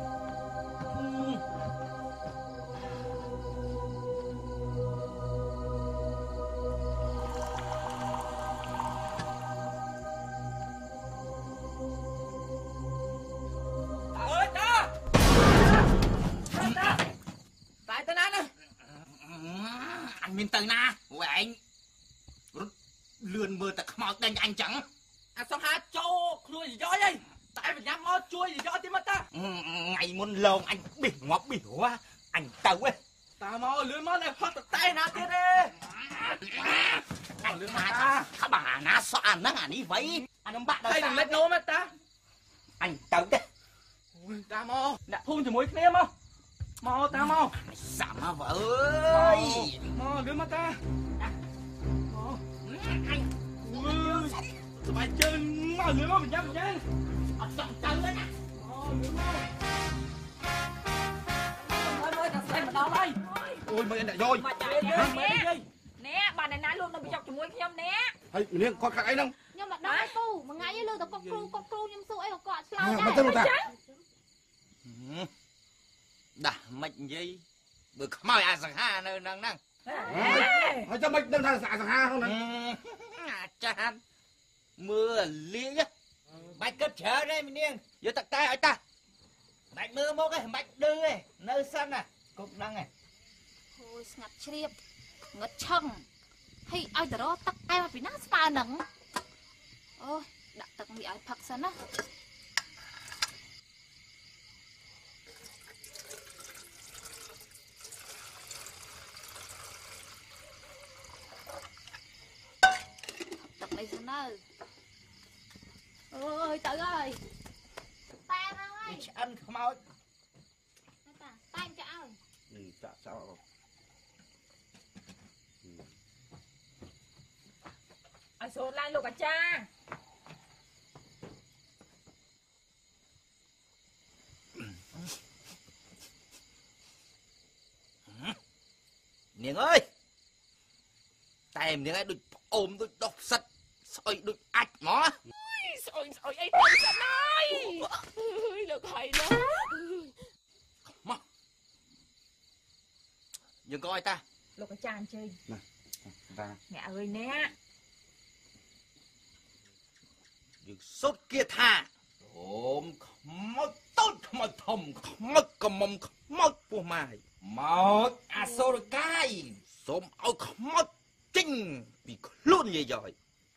mình từ na vậy anh lươn mưa ta mau tên anh chẳng sao hả cho khui gì gió đây tại mình nhắm mò chui gì gió tí mất ta ngày muốn lâu anh bị ngọc bị hoa anh tàu ấy ta mò lươn mò này phát tay nào kia đi anh lươn ta các bà na xoa nó à đi vậy anh ông bạn đây đừng lết nô mất ta anh tàu đấy ta mò đã phun thì mối kia mò mò ta mò giảm mà vợ ơi mò lươn mất ta mò anh mày chơi mò lươn mò mình nhắm nhá ở trong tàu đấy nè mò lươn mò ơi ta xem mà đâu đây ôi mấy anh đại rồi មកចាយយើងនេះបាទអ្នកណាលោកនៅបញ្ចុកជាមួយខ្ញុំនេះហើយនាងគាត់ខាត់អីហ្នឹងខ្ញុំមកដល់ពូមួយថ្ងៃលើតែកក់គ្រូខ្ញុំសួរអីក៏គាត់ឆ្លើយមកទៅតា đã mệnh gì bữa khmoi à sẵn ha nơi năng năng ហើយចាំមិនដឹងថាសាសង្ហាហ្នឹងណា chan mưa lia á bạch cất chờ đây mình điên giờ tặng tay hỏi ta bạch mưa mốc ấy bạch đưa ấy nơi sân à cục năng này អូយស្ងាត់ជ្រាបងឹតឆឹងហីឲ្យតរទឹកអែមកពីណាស្ពើហ្នឹងអូយដាក់ទឹកមីឲ្យផឹកសិនណាទឹកនេះសិនទៅអូយទៅហើយតែហើយ ăn khmoi តាតែចាក់ឲ្យចាក់ចោលឲ្យសូត្រឡើងលោកអាចារ្យ miếng ơi tem miếng ấy đôi ôm đôi độc sắt soi đôi ạch mó ស្អុយអីទៅសិនហើយអើយលោកហើយណា nhưng coi ta លោកអាចារ្យអញ្ជើញតាអ្នកអើយអ្នក nhưng sốt kia tha ôm khmoi tốt khmoi thầm khmoi cầm mông khmoi pua mai một à sô rồi cay xôm ôi khmoi chinh vì luôn vậy rồi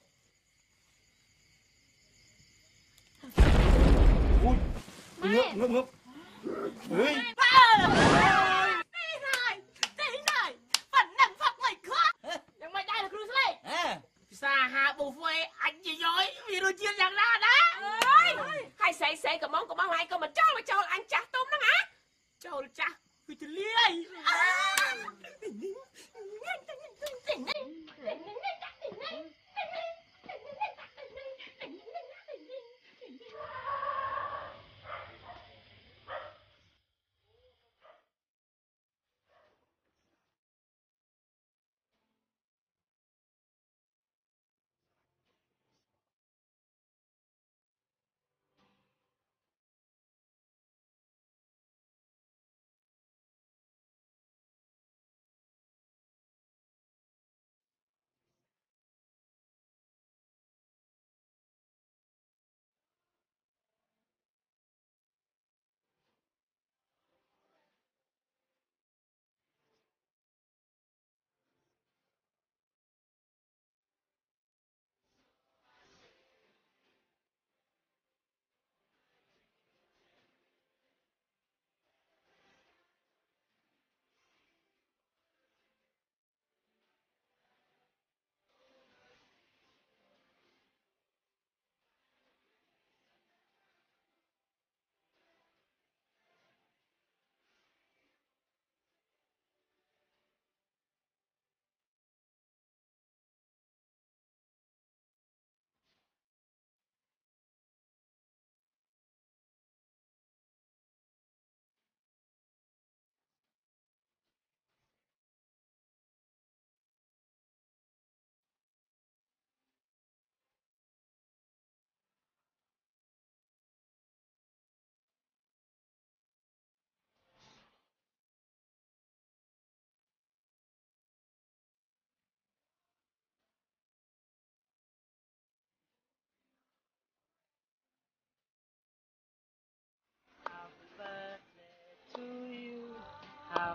ងើបងើបងើបអើយยังไม่ได้เลยครูสเล่ à ซาฮาบุฟเฟ่อันย้อยมีรูจีนอย่างนั้นนะเอ้ยให้ใส่กับมองให้ก็มาเจ้าอันจ้าต้มนะฮะเจ้าจ้าคือจะเลี้ย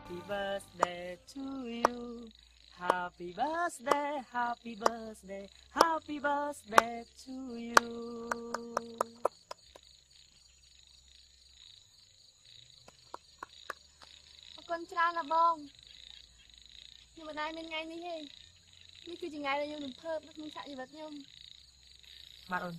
Happy birthday to you Happy birthday Happy birthday Happy birthday to you អរគុណច្រើនណាបងខ្ញុំមិនដែលមានថ្ងៃនេះទេនេះគឺជាថ្ងៃដែលខ្ញុំរំភើបនៅក្នុងឆាកជីវិតខ្ញុំបាទអូន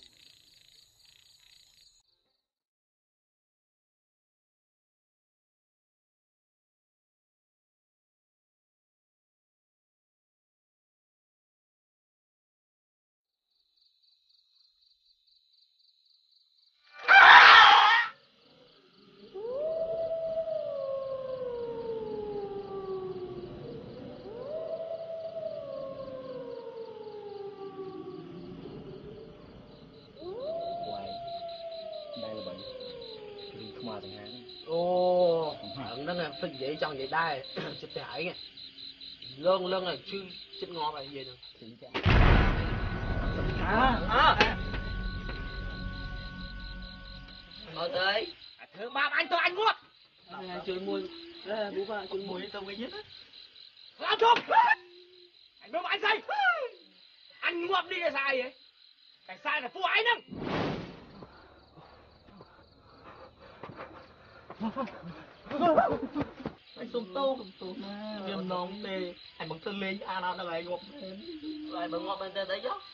Thích vậy cho vậy đây chụp thẻ lương lương là chứ chết ngon là gì nữa ngồi tới thưa ba anh tôi anh mua chơi mùi bố ba chơi mùi tao mới nhất lao chụp anh mua anh say anh mua đi là sai vậy cái sai là phụ anh nè anh sung tô viêm nóng đi anh bằng thân lên nào đâu lại ngọc lại bằng ngọc bên tới gió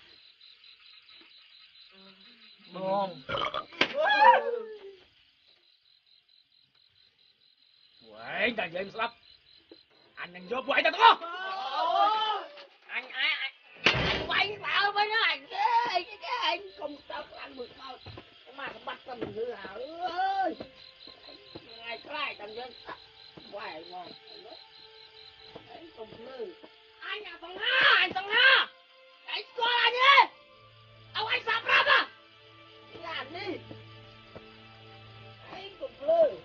bông quậy ta vậy lắm anh đừng vô quậy ta có anh quậy tạo với nó anh không sao anh mượt đâu mà bắt cho mình hư hảo ơi ai khai thằng dân quậy ngon anh không lư anh à thằng ha anh coi anh đi ông anh sắp ra à làm đi anh không lư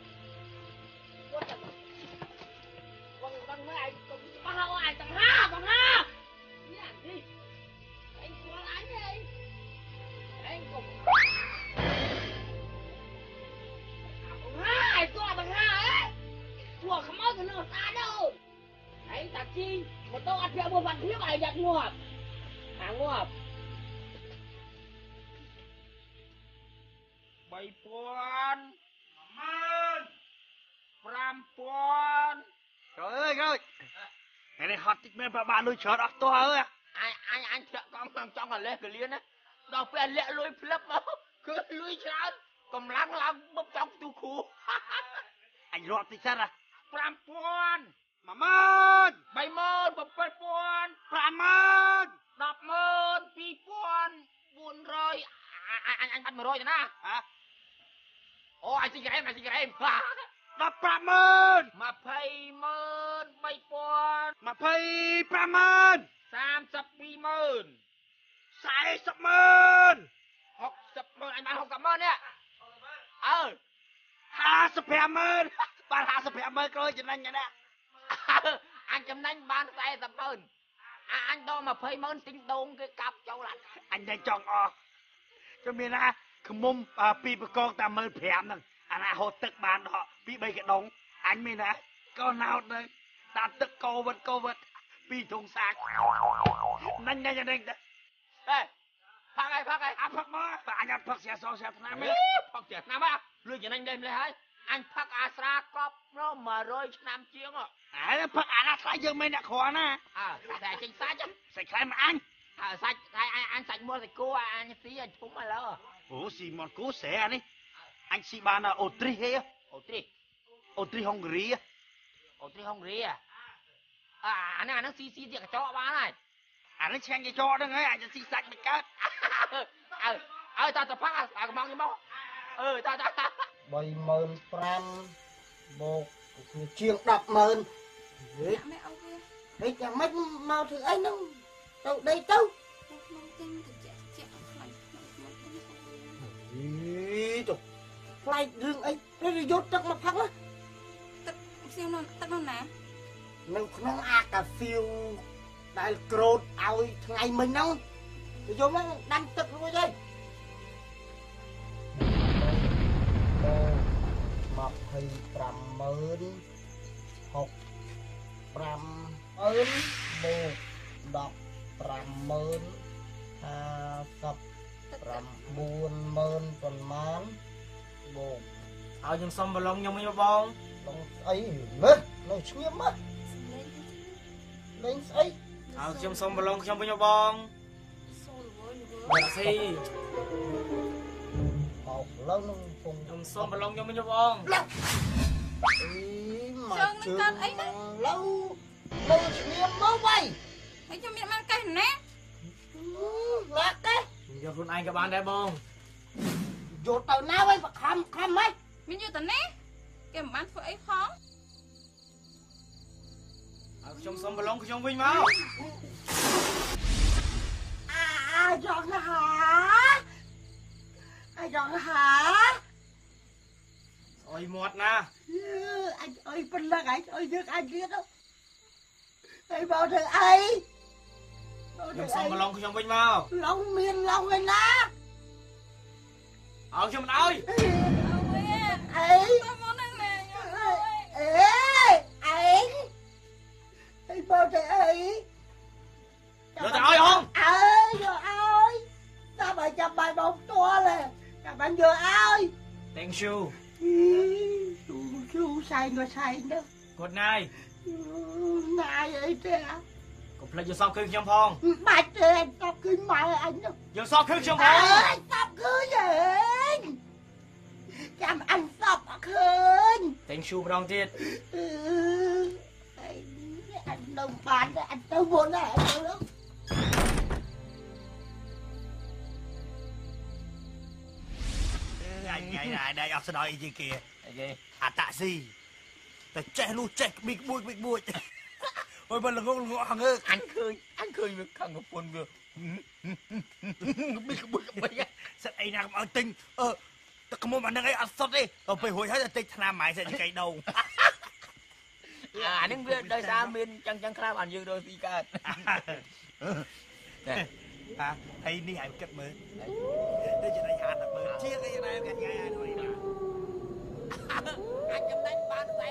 con mấy anh cũng bắt hậu anh thằng ha làm đi anh coi anh đi anh không hai con bằng hai ấy chùa không có cái nào xa đâu anh tạc chi một tô ăn theo một vạn thiếu bài giặt ngọt hàng ngọt 3,000 5,000 trời ơi ngày này hot tích men bà nuôi chợt ác to ơi anh sợ con trong là lê cửa liên á đâu phải lẹ lôi flip đâu cứ lôi chán cầm lăng bốc trong tu khu anh rót tích sát à 5,000 Maman 3,000 7,000 5,000 10,000 2,000 400 anh 100 rồi nè hả ô anh xin em 15,000 20,000 3,000 25,000 30,000 40,000 60,000 anh bán 60,000 nè 50,000 bán 50,000 rồi cho nên nè anh chấm đánh bán 40,000 anh đo 20,000 tính đôn cái cặp châu lạnh anh đang chọn cho mình là khum mum pi bờ con ta mơ phèm nè anh à hốt tức bàn họ pi bay cái đống anh mình nè con nào đây ta tức cô vật pi thùng sạc nhanh đây ê phát ai phát mà anh ăn phát xe so xe nam ấy phát xe nam á lười cho anh đem lên hả anh phát asra cọp nó mà rồi nam chiếng à phát anh sai giờ mình đã khó nè sạch chính xác chứ sạch khai mà anh sạch anh sạch mua sạch cô anh tí anh cũng mà lỡ ủa xì mòn cố xẻ đi anh xì bàn là ô tri hay ô tri Hungary anh nó xì tiệc cho bán này anh nó chen cái cho đó ngay anh xì sạch một cái tao phát tao mong như mong tao 35,000 một chiên 10,000 mẹ ông kia đấy chẳng mấy mau thử ấy nó đâu đây đâu flight đường ấy nó đi vô tận mặt thắng á siêu nó tận nó nè nó cà phiêu đại cột ao ngày mình đâu thì vô nó đang tận luôn đây 25,000 60,000 ឲ្យខ្ញុំសុំប្រឡងខ្ញុំវិញបងអីលើនៅឈ្ងៀមមកលេងស្អីឲ្យខ្ញុំសុំប្រឡងខ្ញុំវិញបងបាទស៊ីបោកឡើងនឹងខ្ញុំសុំប្រឡងខ្ញុំវិញបងអីមកជើងកាត់អីណាឡូវនៅឈ្ងៀមមកវិញហើយខ្ញុំមានបានកេះណាឡាកេះយកខ្លួនឯងក៏បានដែរបងយកទៅណាវិញបខំហ៎មានយកទៅណាគេមិនបានធ្វើអីផងឲ្យខ្ញុំសុំប្រឡងខ្ញុំវិញមកចង់ណាចង់ណាអុយមាត់ណាអញអុយប៉ុណ្ណឹងអញអុយយើងអញទៀតហើយមកធ្វើអីខ្ញុំសុំប្រឡងខ្ញុំវិញមកឡងមានឡងឯណាឲ្យខ្ញុំមិនអើយអីមកនឹងណែអេអីមកទៅអីយកទៅឲ្យហងអើយយកឲ្យតាមឲ្យចាំបាយបងផ្ទាល់ចាំបានយកឲ្យ Thank you សែងក៏សែងទៅគាត់ណាយអីទេកុំភ្លេចយកសក់គឺខ្ញុំផងបាច់ទេសក់គឺម៉ែអញយកសក់គឺខ្ញុំផងសក់គឺយើងចាំអញសក់អត់ឃើញ Thank you ម្ដងទៀតអញនៅបានតែអញទៅមុនណាអញទៅអញថ្ងៃណាដែរអត់ស្ដាយអីជាគេអាតាក់ស៊ីតែចេះលុះចេះក្ប៊ីក្បួចអូយបើល្ងងហងើអញឃើញវាខាងកំពុនវាក្ប៊ីសិតអីណាកុំឲ្យទិញតែក្មុំអានឹងអីអត់សុតទេទៅពេលរួចហើយទៅទិញថ្នាំម៉ែសិតកៃដូងអានឹងវាដោយសារមានចឹងខ្លះបានយើងរកទីកើតហើយនេះឲ្យគិតមើលដូចជាដៃហាត់មើលជាងអីដែរគេថ្ងៃហើយអាចចំណេញបាន40,000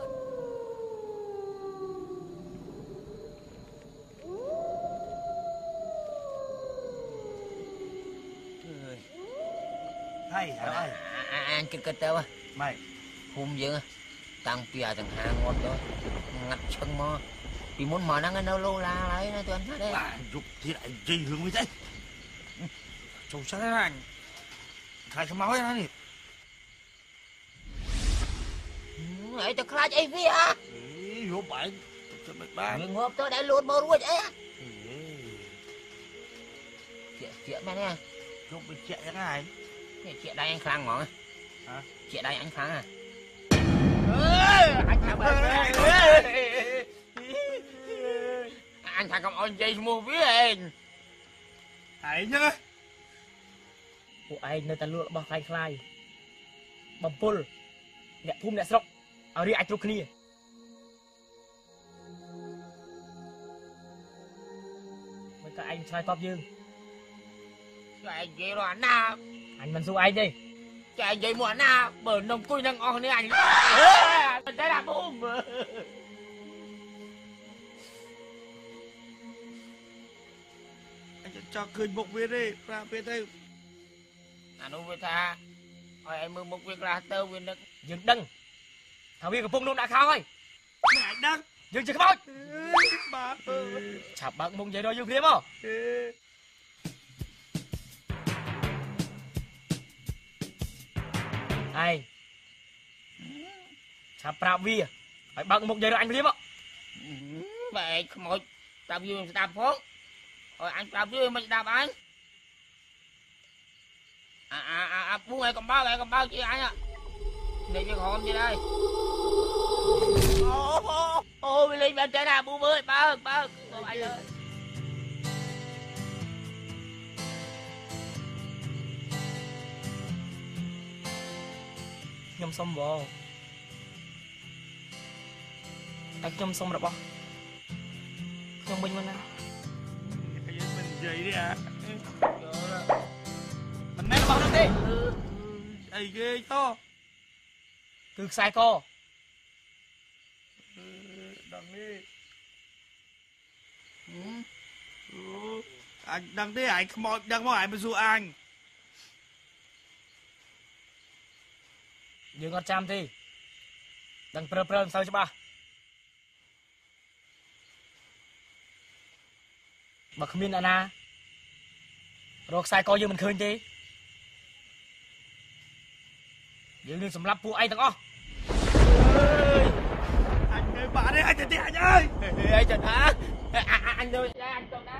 ហើយអញគិតទៅម៉េចភូមិយើងតាំងពីអាទាំងហាងាត់ទៅងាត់ឈឹងមកពីមុនមកហ្នឹងនៅលូឡាហើយណាទន់ណាស់ទេយប់ទៀតអញនិយាយរឿងវិញទេចូលឆ្លាញ់ខ្លាចខ្មោចណានេះអីទៅខ្លាចអីវាហ៎យប់បែរចាំមិនបានវាងាប់ទៅដែលលូនមករួចអីជាមែនទេជុំវាជាយ៉ាងណានេះជាដៃអញខ្លាំងហ្មងជាដៃអញខ្លាំងហ៎អញថាបើអញថាកុំអោយនិយាយឈ្មោះវាឯងហ្នឹងពួកឯងនៅតែលក់របស់ខ្លាយបំពុលអ្នកភូមិអ្នកស្រុកឲ្យរៀបអាចគ្រប់គ្នាមិនក៏ឯងឆ្លើយតបយើងឯងនិយាយរកអាណាអញមិនសួរឯងទេចានិយាយមកអាណាបើនំអង្គុយនឹងអស់គ្នាអញតែដាក់ពុំអញចង់ឃើញមុខវាទេប្រាប់វាទៅអានោះវាថាឲ្យឯងមើលមុខវាខ្លះទៅវានឹកយើងដឹងថាវាកំពុងនោះដាក់ខោហើយមិនអាចដឹងយើងជាខ្មោចបាទឆាប់បើកមុខនិយាយដល់យើងព្រាមមកឯងឆាប់ប្រាប់វាឲ្យបើកមុខនិយាយដល់អញព្រាមមកបែកខ្មោចប្រាប់វាស្ដាប់ផងឲ្យអញប្រាប់វាមិនស្ដាប់អញពូឯងកំបោកជាអញនេះវាក្រហមទៀតហើយអូវាលេងមែនទេណាពូមើលបើកទៅអញលើខ្ញុំសុំបងតែខ្ញុំសុំរបស់ខ្ញុំវិញមកណាយើងមិននិយាយទេមិនមែនរបស់នោះទេអីគេទៅគឺខ្សែកដល់នេះ Anh đang thế anh không đang hỏi mà dụ anh. យើងអត់ចាំទេដឹងព្រើមិនសូវច្បាស់បើគ្មានអាណារកខ្សែកយើងមិនឃើញទេយើងនឹងសម្លាប់ពួកឯងទាំងអស់អញនៅបាត់ទេអញទៅអញអើយអីទៅណាអញទៅអញទៅណា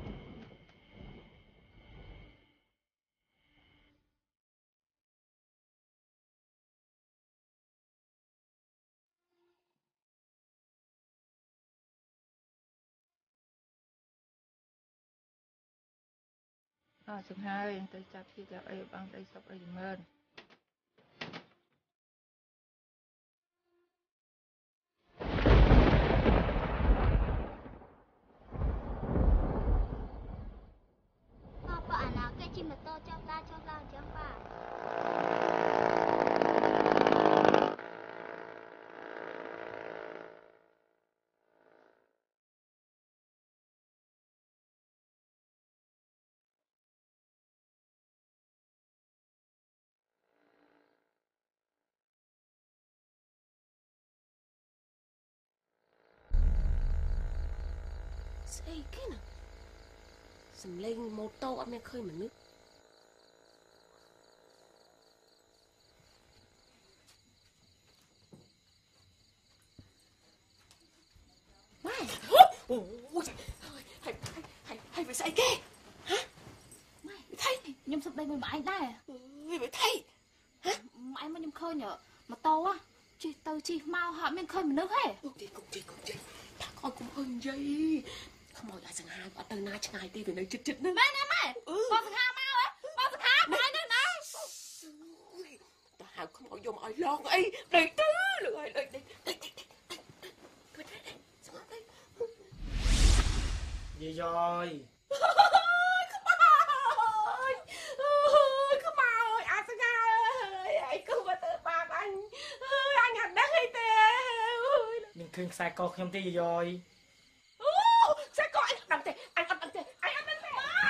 សង្ហើយទៅចាប់ជាចាប់អីបងអីសពអីមើលប៉ាអាណាគេជិះម៉ូតូចុះដើរអញ្ចឹងប៉ាស្អីគេណាសំលេងម៉ូតូអត់មានឃើញមនុស្សម៉ែអូហើយវាស្អីគេហ៎ម៉ែថៃខ្ញុំសុំដេញមួយម៉ែឯងដែរវាថៃហ៎ម៉ែមកខ្ញុំឃើញម៉ូតូជិះទៅជិះមកហាក់មានឃើញមនុស្សហ៎គុំជិះថាកូនកុំអើយនិយាយខ្មោចអាចសង្ហាអត់ទៅណាឆ្ងាយទេវានៅជិតហ្នឹងម៉ែណាម៉ែបងសង្ហាមកបងសង្ហាម៉ែនៅណាទៅហៅខ្មោចយកមកឲ្យឡងអីដេកទៅលើឲ្យដេកសង្ហាទៅយាយអើយខ្មោចអាចសង្ហាអើយគឺមកទៅបាបអញអញអត់ដឹងអីទេមានឃើញខ្សែកខ្ញុំទេយាយអើយខ្សែកអញដឹងទេអញអត់ដឹងទេអញអត់ដឹងទេ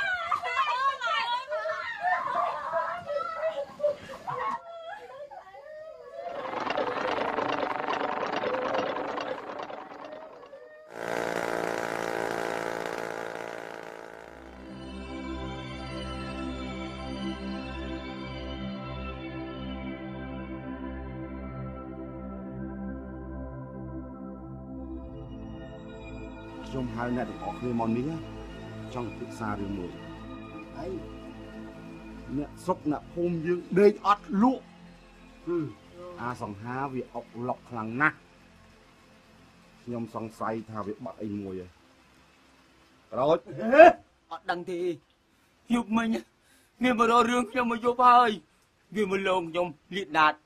ខ្ញុំហៅអ្នកទាំងអស់គ្នាមកនេះចង់ពិសារឿងមួយហើយអ្នកស្រុកអ្នកភូមិយើងដេកអត់លក់អាសង្ហាវាអុកឡុកខ្លាំងណាស់ខ្ញុំសង្ស័យថាវាបាត់អីមួយហើយក្រោចអត់ដឹងទេយប់មិញមានបរិរឿងខ្ញុំមកយប់ហើយវាមកលងខ្ញុំលៀកដាត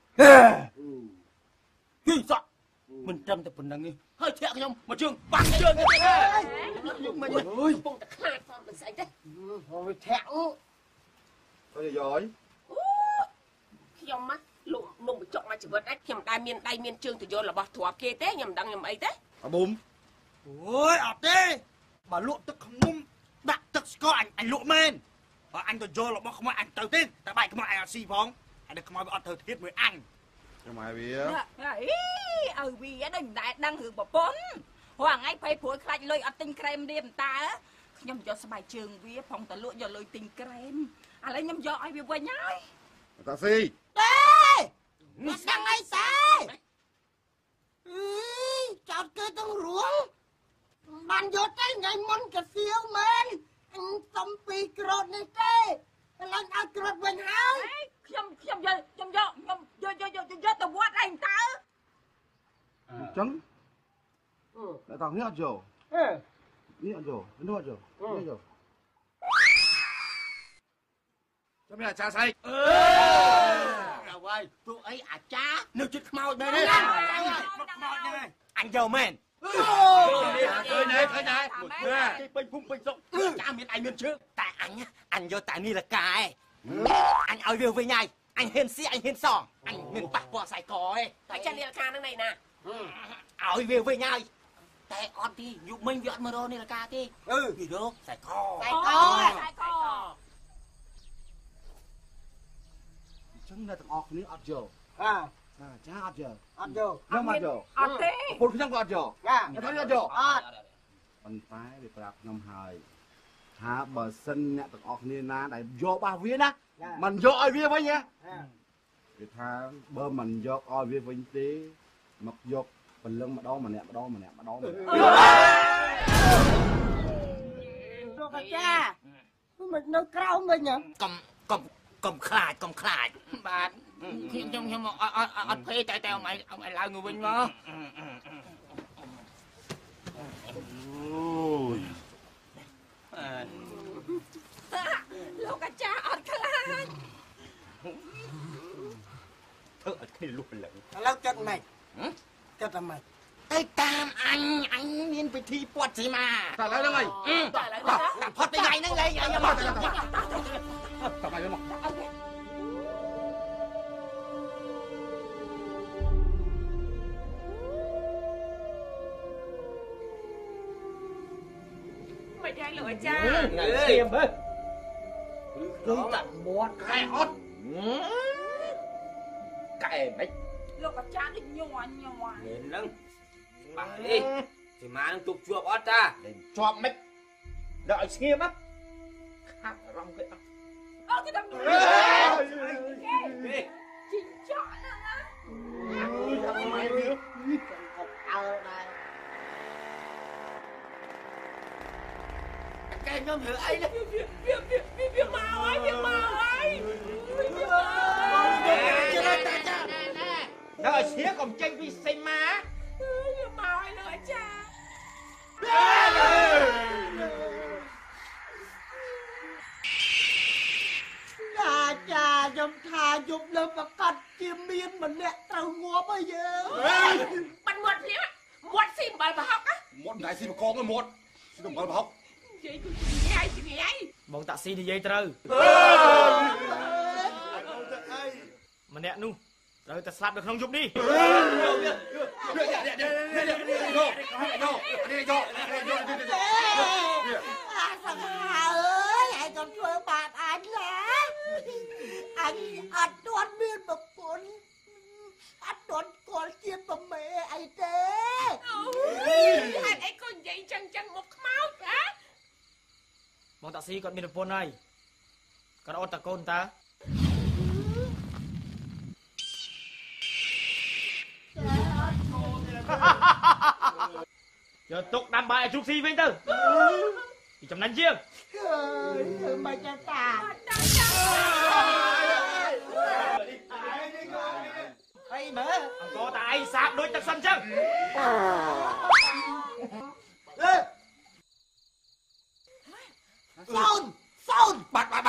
ហីសក់មិនត្រឹមតែប៉ុណ្្នឹងទេហើយធាក់ខ្ញុំមកជើងបាក់ជើងទៀតយប់មិញអើយកំពុងតែខ្លាចផងមិនស្អីទេវាធាក់ទៅយាយខ្ញុំមកលុំនំបញ្ចុកមកជីវិតខ្ញុំតែមានដៃមានជើងទៅយករបស់ទ្រាំគេទេខ្ញុំមិនដឹងខ្ញុំអីទេអាប៊ុំអូយអត់ទេបើលក់ទឹកខ្ញុំដាក់ទឹកស្ករអញលក់មែនបើអញទៅយករបស់ខ្មោចអញទៅទេតែបាយខ្មោចអញអត់ស៊ីផងហើយទឹកខ្មោចវាអត់ធ្វើធៀបមួយអញចាំហើយវាអើវាដូចមិនដែលដឹងរឿងប្រពន្ធព្រោះថ្ងៃភ័យព្រួយខ្លាចលុយអត់ទិញក្រែមរៀបតើខ្ញុំយកស្បែកជើងវាផងតលក់យកលុយទិញក្រែមឥឡូវខ្ញុំយកឲ្យវាវិញហើយតាស៊ីទេមិនដឹងអីទេចោតគេទាំងរួងបានយកទៅថ្ងៃមុនកាសៀវមែនអញសុំ2ក្រូតនេះទេឥឡូវឲ្យក្រូតវិញហើយខ្ញុំយកទៅវត្តឯងតើអញ្ចឹងតែតោះនេះអត់យកនេះអត់យកនោះអត់យកនេះយកចាំមានអាចារ្យស្អីដល់ហើយពួកអីអាចារ្យនៅជិតខ្មោចមែនទេខ្មោចហ្នឹងអញយកមែនឃើញហើយគេពេញភូមិពេញស្រុកចាមានឯងមានជើងតែអញយកតែនេះលកាឯងអញឲ្យវាវិញហើយអញហ៊ានស៊ីអញហ៊ានសងអញមានប៉ះពាល់ខ្សែកឯងតែចាស់នេះលកាហ្នឹងណៃណាឲ្យវាវិញហើយតែអត់ទេយុមិញវាអត់មករកនេះលកាទេវារកខ្សែកអញ្ចឹងអ្នកទាំងអស់គ្នាអត់យកចាអត់យកខ្ញុំអត់យកអត់ទេពលខ្ញុំក៏អត់យកខ្ញុំអត់យកអត់ប៉ុន្តែវាប្រាប់ខ្ញុំហើយថាបើសិនអ្នកទាំងអស់គ្នាណាដែលយករបស់វាណាមិនយកឲ្យវាវិញណាវាថាបើមិនយកឲ្យវាវិញទេមកយកពលឹងម្ដងម្នាក់លោកអាចារ្យមិននៅក្រៅមិញកុំខ្លាចបាទខ្ញុំអត់ភ័យតែông ấyឡើងទៅវិញមកលោកអាចារ្យអត់ខ្លាចធ្វើឲ្យគ្នាលុះពលឹងឥឡូវចិត្តម៉េចចិត្តតែម៉េចទៅតាមអញមានពិធីពាត់សីមាតែឡើយហ្នឹងហើយផុតពីថ្ងៃហ្នឹងហើយយកមកតាមឲ្យមកមិនយ៉ាងលោកអាចារ្យស្ទាមហ៎គឺតាមាត់កែអត់កែមិនលោកអាចារ្យដូចញ័រហ្នឹងបាក់នេះសីមានឹងទប់ជាប់អត់តាជាប់មិនដល់ឲ្យស្ងៀមណាខាត់អារម្មណ៍គេអត់គេដល់ជីចក់ហ្នឹងណាយ៉ាងម៉េចវាអើដែរកែខ្ញុំធ្វើអីណាវាមកហើយច្រើនតាចាដល់ឲ្យស្ងៀមកុំចេញពីសីមាវាមកហើយលោកអាចារ្យខ្ញុំថាយប់លើប្រកាសជាមានម្នាក់ត្រូវងាប់ហើយយើងបាត់មាត់ភ្លាមមាត់ស៊ីអំបិលប្រហុកមាត់ណៃស៊ីបកងមាត់ស៊ីអំបិលប្រហុកនិយាយគឺញ៉ៃបងតាក់ស៊ីនិយាយត្រូវម្នាក់នោះត្រូវតែស្លាប់នៅក្នុងយប់នេះសង្ហាអើយឯងកុំធ្វើបាបអញណាអញអត់ទាន់មានប្រពន្ធអត់ទាន់ស្គាល់ជាប្រមេអីទេហេតុអីក៏និយាយចឹងមកខ្មោចហ៎បងតាក់ស៊ីគាត់មានប្រពន្ធហើយគាត់អត់តកូនតាយកទុកដាំបាយឲ្យជុកស៊ីវិញទៅពីចំណេញជាងធ្វើមិនចាតាអីមើលអង្គតាឯងសាបដូចទឹកសិនចឹងសូនបាត់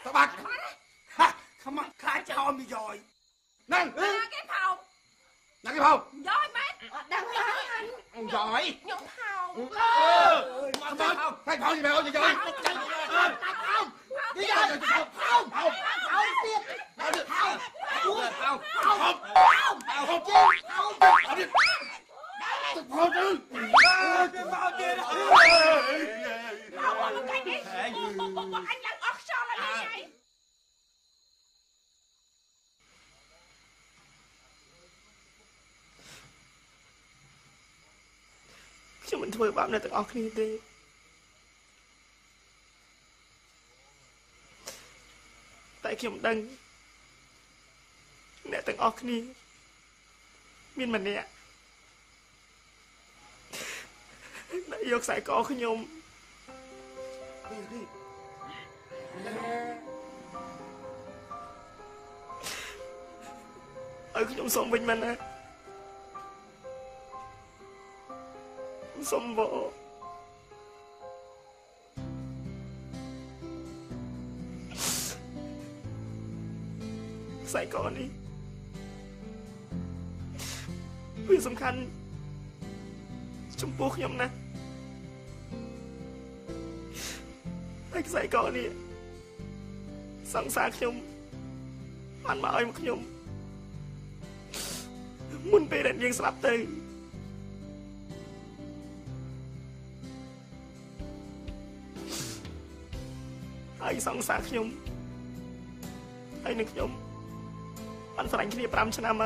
ខំខ្លាចចោលមីយ៉យហ្នឹងគេផោណាគេផោយ៉យមែនអត់ដឹងទេយ៉យខ្ញុំផោហើយផោនេះមែនយ៉យខ្ញុំមិនធ្វើបាបអ្នកទាំងអស់គ្នាទេតែខ្ញុំដឹងអ្នកទាំងអស់គ្នាមានម្នាក់ដែលយកខ្សែកខ្ញុំឲ្យខ្ញុំសុំវិញមែនណាសុំបងខ្សែកនេះវាសំខាន់ចំពោះខ្ញុំណាហើយខ្សែកនេះសង្សារខ្ញុំបានមកឲ្យខ្ញុំមុនពេលដែលនាងស្លាប់ទៅងសង្សារខ្ញុំហើយនឹងខ្ញុំបានស្រឡាញ់គ្នា5ឆ្នាំ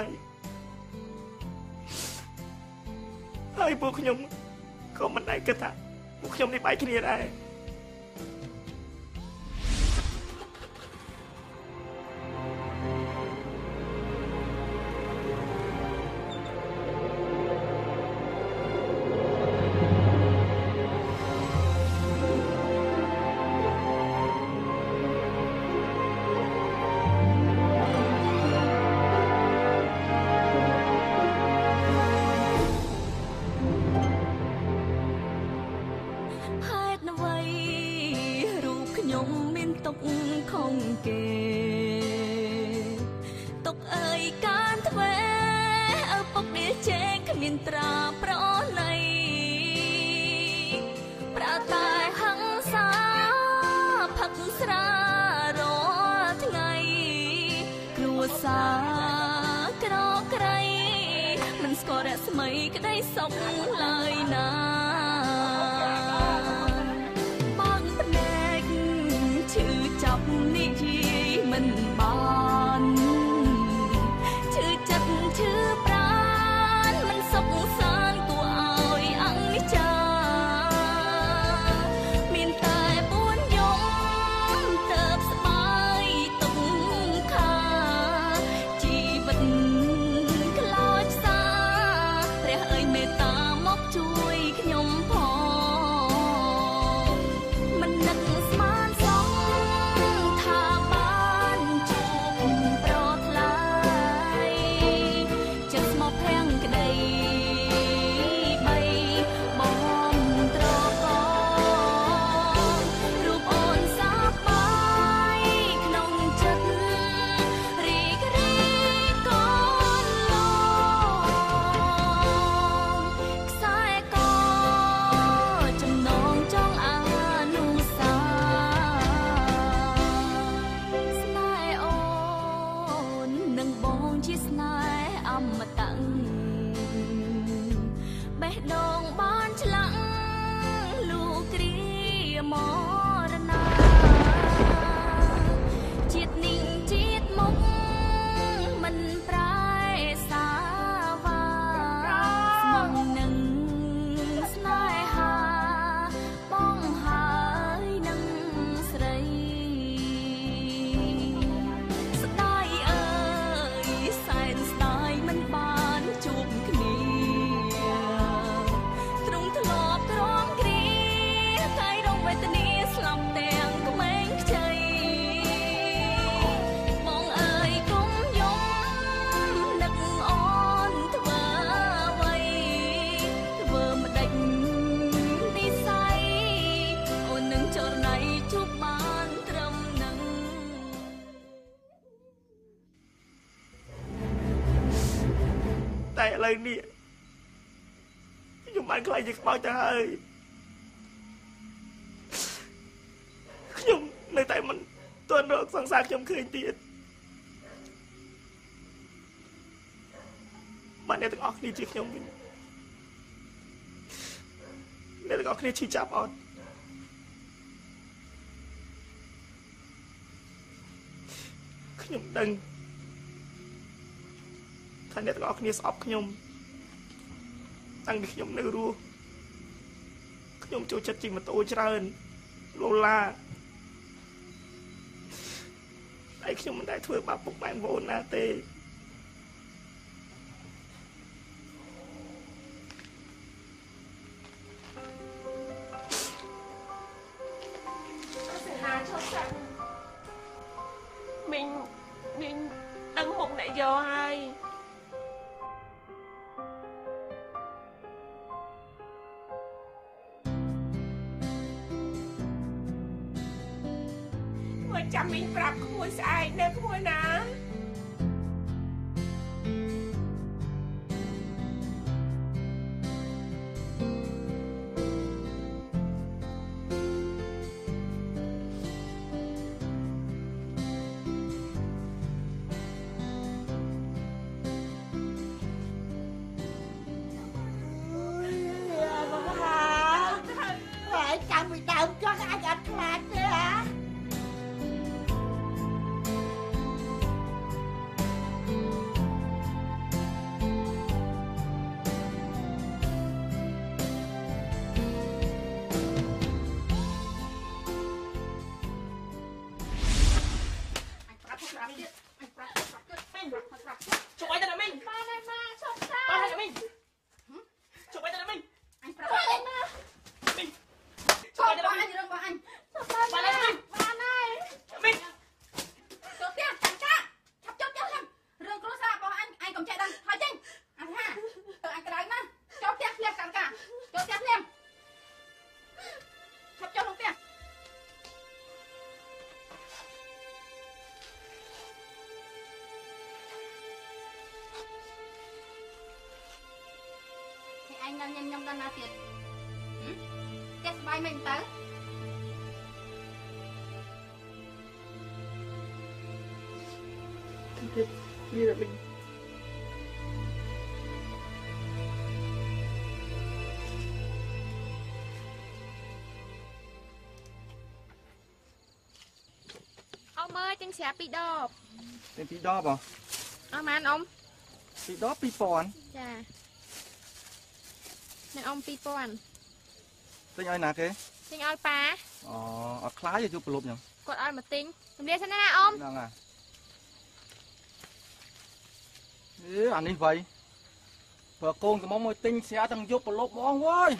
ហើយពួកខ្ញុំក៏មិនដែលគិតថាពួកខ្ញុំនេះបែកគ្នាដែរ ឥឡូវនេះខ្ញុំបានខ្លាចជាខ្មោចទៅហើយខ្ញុំនៅតែមិនទាន់រកសង្សារខ្ញុំឃើញទៀតបានអ្នកទាំងអស់គ្នាជាខ្ញុំវិញអ្នកទាំងអស់គ្នាឈឺចាប់អត់ខ្ញុំដឹងថាអ្នកទាំងអស់គ្នាស្អប់ខ្ញុំតាំងពីខ្ញុំនៅរស់ខ្ញុំចូលចិត្តជិះម៉ូតូច្រើនឡូឡាតែខ្ញុំមិនដែលធ្វើបាបពុកម៉ែបងប្អូនណាទេសេនាឈប់ចាមីងដឹងមុខអ្នកយកហើយចាំមីងប្រាប់ក្មួយស្អែកនៅក្មួយណាចាំពីដើមចុះអាចអត់ខ្លាចទេហ៎ទៀតមីងជុំអីទៅណាមីងបានហើយម៉ាឈប់ចាបានហើយមីងជុំអីទៅណាមីងអញប្រាប់ហើយម៉ាមីងជុំអីទៅណាមីងរឿងរបស់អញបានហើយមីងបានហើយមីងចូលផ្ទះចាំចាឆាប់ចូលផ្ទះខ្ញុំរឿងគ្រួសាររបស់អញឯងកុំចេះដឹងហើយចេញអញថាទៅអញក្រៅណាចូលផ្ទះភ្លាមកាន់កាចូលផ្ទះភ្លាមឆាប់ចូលក្នុងផ្ទះឯងនៅញញឹមដល់ណាទៀតផ្ទះស្បាយមិនទៅទៀតវាវិញអមមើលចឹងស្រាប់2 ដបเป็น2 ដបហ៎អស់ម៉ានអ៊ំ 2 ដប 2000 ចានឹងអ៊ំ 2000ទិញឲ្យណាគេទិញឲ្យប៉ាអូអត់ខ្លាចយកប្រលប់ចឹងគាត់ឲ្យមកទិញជំរាបសិនណាអ៊ំហ្នឹងហើយអានេះវៃបើកូនកំមកទិញស្រាទាំងយកប្រលប់ហ្មងវ៉យ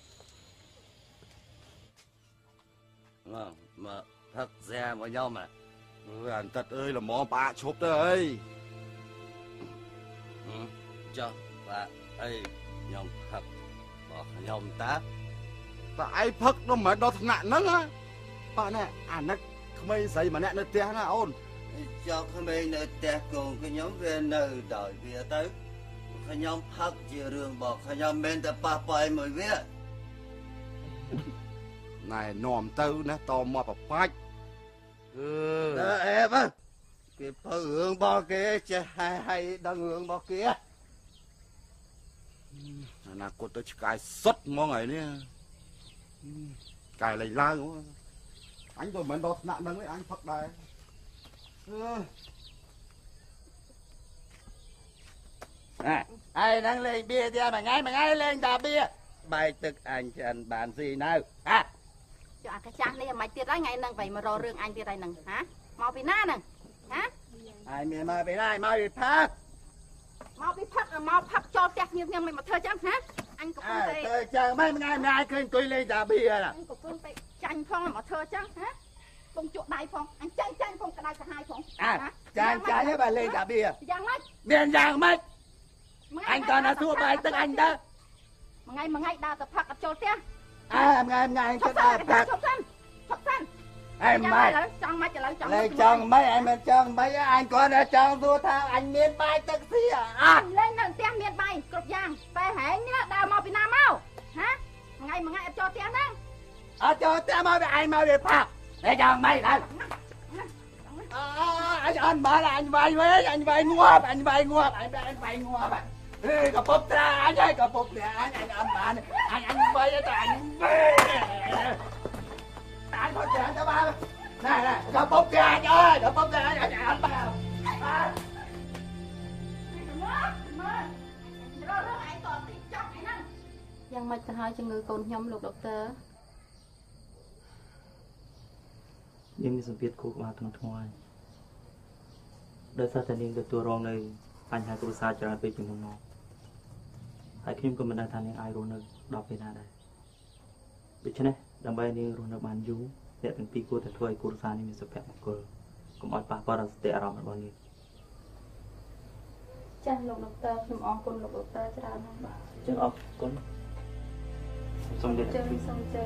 មកផឹកស្រាមកខ្ញុំអានតិតអើយល្មមបាក់ឈប់ទៅអីចុះបាទអីខ្ញុំផឹកบอกខ្ញុំតាតែឯងផឹកដល់មិនដល់ថ្នាក់ហ្នឹងណាបាទណែអានឹកក្មេងស្រីម្នាក់នៅផ្ទះណាអូនចុះក្មេងនៅផ្ទះកូនខ្ញុំវានៅដោយវាទៅខ្ញុំផឹកជារឿងរបស់ខ្ញុំមិនតែប៉ះប៉ៃមួយវាណែនាំទៅណាតមកប្របាច់អេបើគេពើរឿងរបស់គេចេះហើយដឹងរឿងរបស់គេអនាគតទៅឆ្កែសុតហ្មងហើយនេះកែលេងឡើងអញទៅមិនដល់ថ្នាក់ហ្នឹងទេអញផឹកដែរហើយហ្នឹងលេងបៀទៀតមួយថ្ងៃលេងតែបៀបែកទឹកអញចិនបានស៊ីនៅចុះអាកាចាស់នេះមិនទៀតហើយថ្ងៃហ្នឹងបែរមករករឿងអញទៀតហើយហ្នឹងហាមកពីណាហ្នឹងហាអញមានមកពីណាមកពីផឹកមកពីផឹកមកផឹកចូលផ្ទះគ្នាមិនមកធ្វើចឹងណាអញកំពុងតែទៅចឹងមិនថ្ងៃឃើញអង្គុយលេងតាបៀណាអញកំពុងតែចាញ់ផងមកធ្វើចឹងណាពងជក់ដៃផងអញចាញ់ផងក្តៅសាហាយផងចាញ់ហើយបើលេងតាបៀយ៉ាងម៉េចមានយ៉ាងម៉េចអញតើណាសួរបាយទឹកអញទៅមួយថ្ងៃដើរទៅផឹកអត់ចូលផ្ទះថ្ងៃទៅដើរផឹកឈប់សិនអេម៉េចចង់ម៉េចឥឡូវចង់លេងចង់ម៉េចអញមិនចង់ម៉េចអញគ្រាន់តែចង់សួរថាអញមានបាយទឹកស៊ីអត់លេងនៅផ្ទះមានបាយគ្រប់យ៉ាងតែហែងនេះដើរមកពីណាមកហាថ្ងៃអត់ចូលផ្ទះហ្នឹងអត់ចូលផ្ទះមកវាអញមកវាផឹកលេងចង់ម៉េចឡើយអញអត់មកអញវាយវិញអញវាយងាប់អញវាយងាប់កំពុកត្រាអញហើយកំពុកត្រាអញអត់បានអញវាយតែអញអញគាត់ចាទៅបានណែកំពុកត្រាអញអើយកំពុកត្រាអញអត់បានយ៉ាងម៉េចទៅហើយជំងឺកូនខ្ញុំលោកដុកទ័រយើងមានសម្ពាធគូក្បាលធ្ងន់ធ្ងរដោយសារតែនាងទទួលរងនៅបញ្ហាគ្រួសារច្រើនពេកពីមុនមកហើយខ្ញុំក៏មិនដឹងថានាងអាចរស់នៅដល់ពេលណាដែរដូច្នេះដើម្បីនាងរស់នៅបានយូរអ្នកទាំងពីរគួរតែធ្វើឲ្យគ្រួសារនេះមានសុភមង្គលកុំឲ្យប៉ះពាល់ដល់សតិអារម្មណ៍របស់នាងចាស់លោកដុកទ័រខ្ញុំអរគុណលោកដុកទ័រច្រើនណាស់បាទអញ្ចឹងអរគុណសូមជម្រាបលោកដុកទ័រ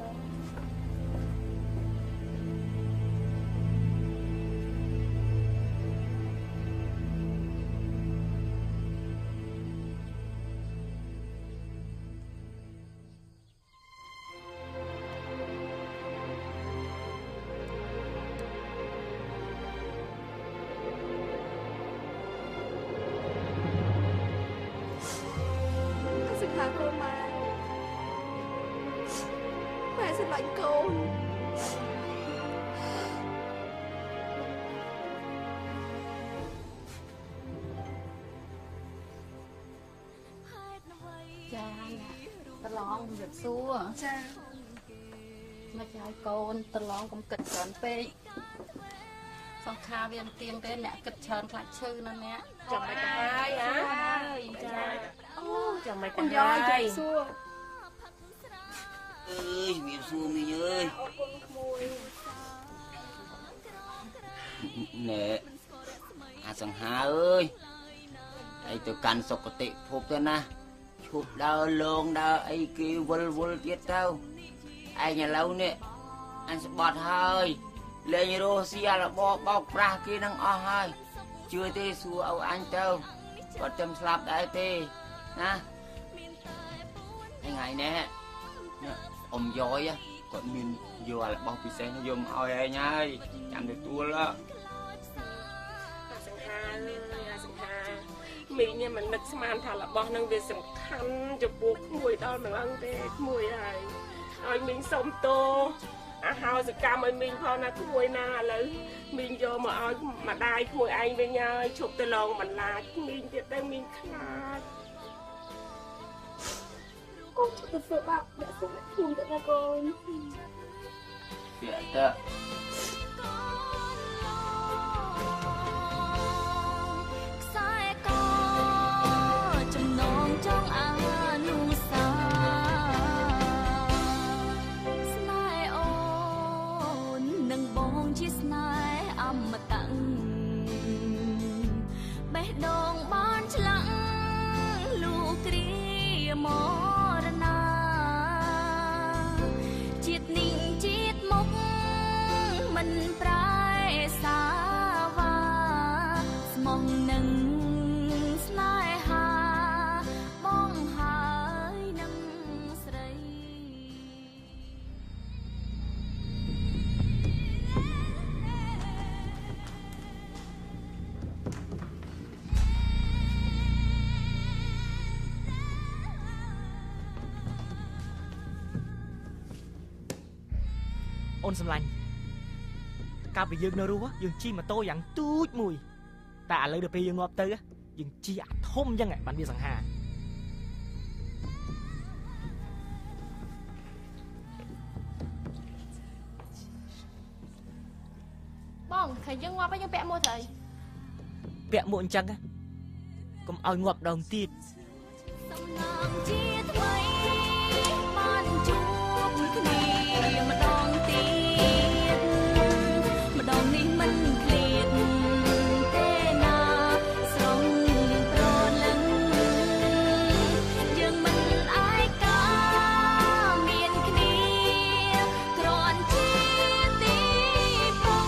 ប្រឡងជំរាបសួរចាមិនចាយកូនប្រឡងកុំគិតច្រើនពេកសង្ខារវាទៀងទេអ្នកគិតច្រើនខ្លាចឈឺណាស់អ្នកចាំមិនទៅហើយហ៎ចាអូចាំមិនទៅហើយសួរអើយវាសួរមីងអើយណែអាសង្ហាអើយឯងទៅកាន់សុគតិភពទៅណាឈប់ដើរលងដើរអីគេវល់ទៀតទៅឯងឥឡូវនេះអញស្បត់ហើយលេងរស់ស៊ីអារបបោកប្រាស់គេនឹងអស់ហើយជឿទេសួរឲ្យអញទៅគាត់ចាំស្លាប់ដែរទេណាថ្ងៃនេះអ៊ំយ៉យគាត់មានយកអារបស់ពិសេសយកមកឲ្យឯងហើយចាំទទួលសង្ហាអាសង្ហាមីងនេះមិននឹកស្មានថារបស់នឹងវាសំខាន់ចំពោះក្មួយដល់ម្លឹងទេក្មួយហើយឲ្យមីងសុំទោអាហោសកម្មឲ្យមីងផងណាក្មួយណាឥឡូវមីងយកមកឲ្យម្ដាយក្មួយឯងវិញហើយឈប់ទៅឡងបន្លាចមីងទៀតទៅមីងខ្លាចកូនជួយទៅធ្វើបាបអ្នកសុំភូមិទៅណាកូនវាទៅខ្សែកចំណងចង់អនុសាស្នេហ៍អូននឹងបងជាស្នេហ៍អមតៈបេះដូងបានឆ្លាក់លូគ្រាមរណាជាតិនេះជាតិមកមិនប្រែសាវ៉ាស្មងនឹងស្នេហាបងហើយនឹងស្រីអូនសម្លាញ់កាលពីយើងនៅរស់យើងជិះម៉ូតូយ៉ាងទូចមួយតែឥឡូវដល់ពេលយើងងាប់ទៅយើងជិះអាធំអញ្ចឹងបានវាសង្ហាបងឃើញយើងងាប់ហើយយើងពាក់មួកទៅពាក់មួកអញ្ចឹងកុំឲ្យងាប់ដងទៀតសំណាងជាថ្មីបានជួបគ្នាម្ដងទៀតម្ដងនេះមិនឃ្លាតទេណាស្រងប្រលឹងយើងមិនអាយកាមានគ្នាគ្រាន់ជាទីពង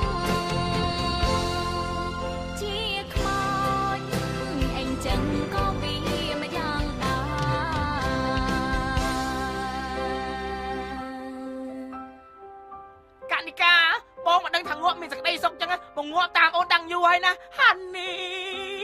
ជាខ្មោចអញ្ចឹងក៏វាម្យ៉ាងដែរកណិកាបងមិនដឹងថាងាប់មានសេចក្តីសុខអញ្ចឹងបងងាប់តាមអូនដឹងយូរហើយណាហាន់នេះ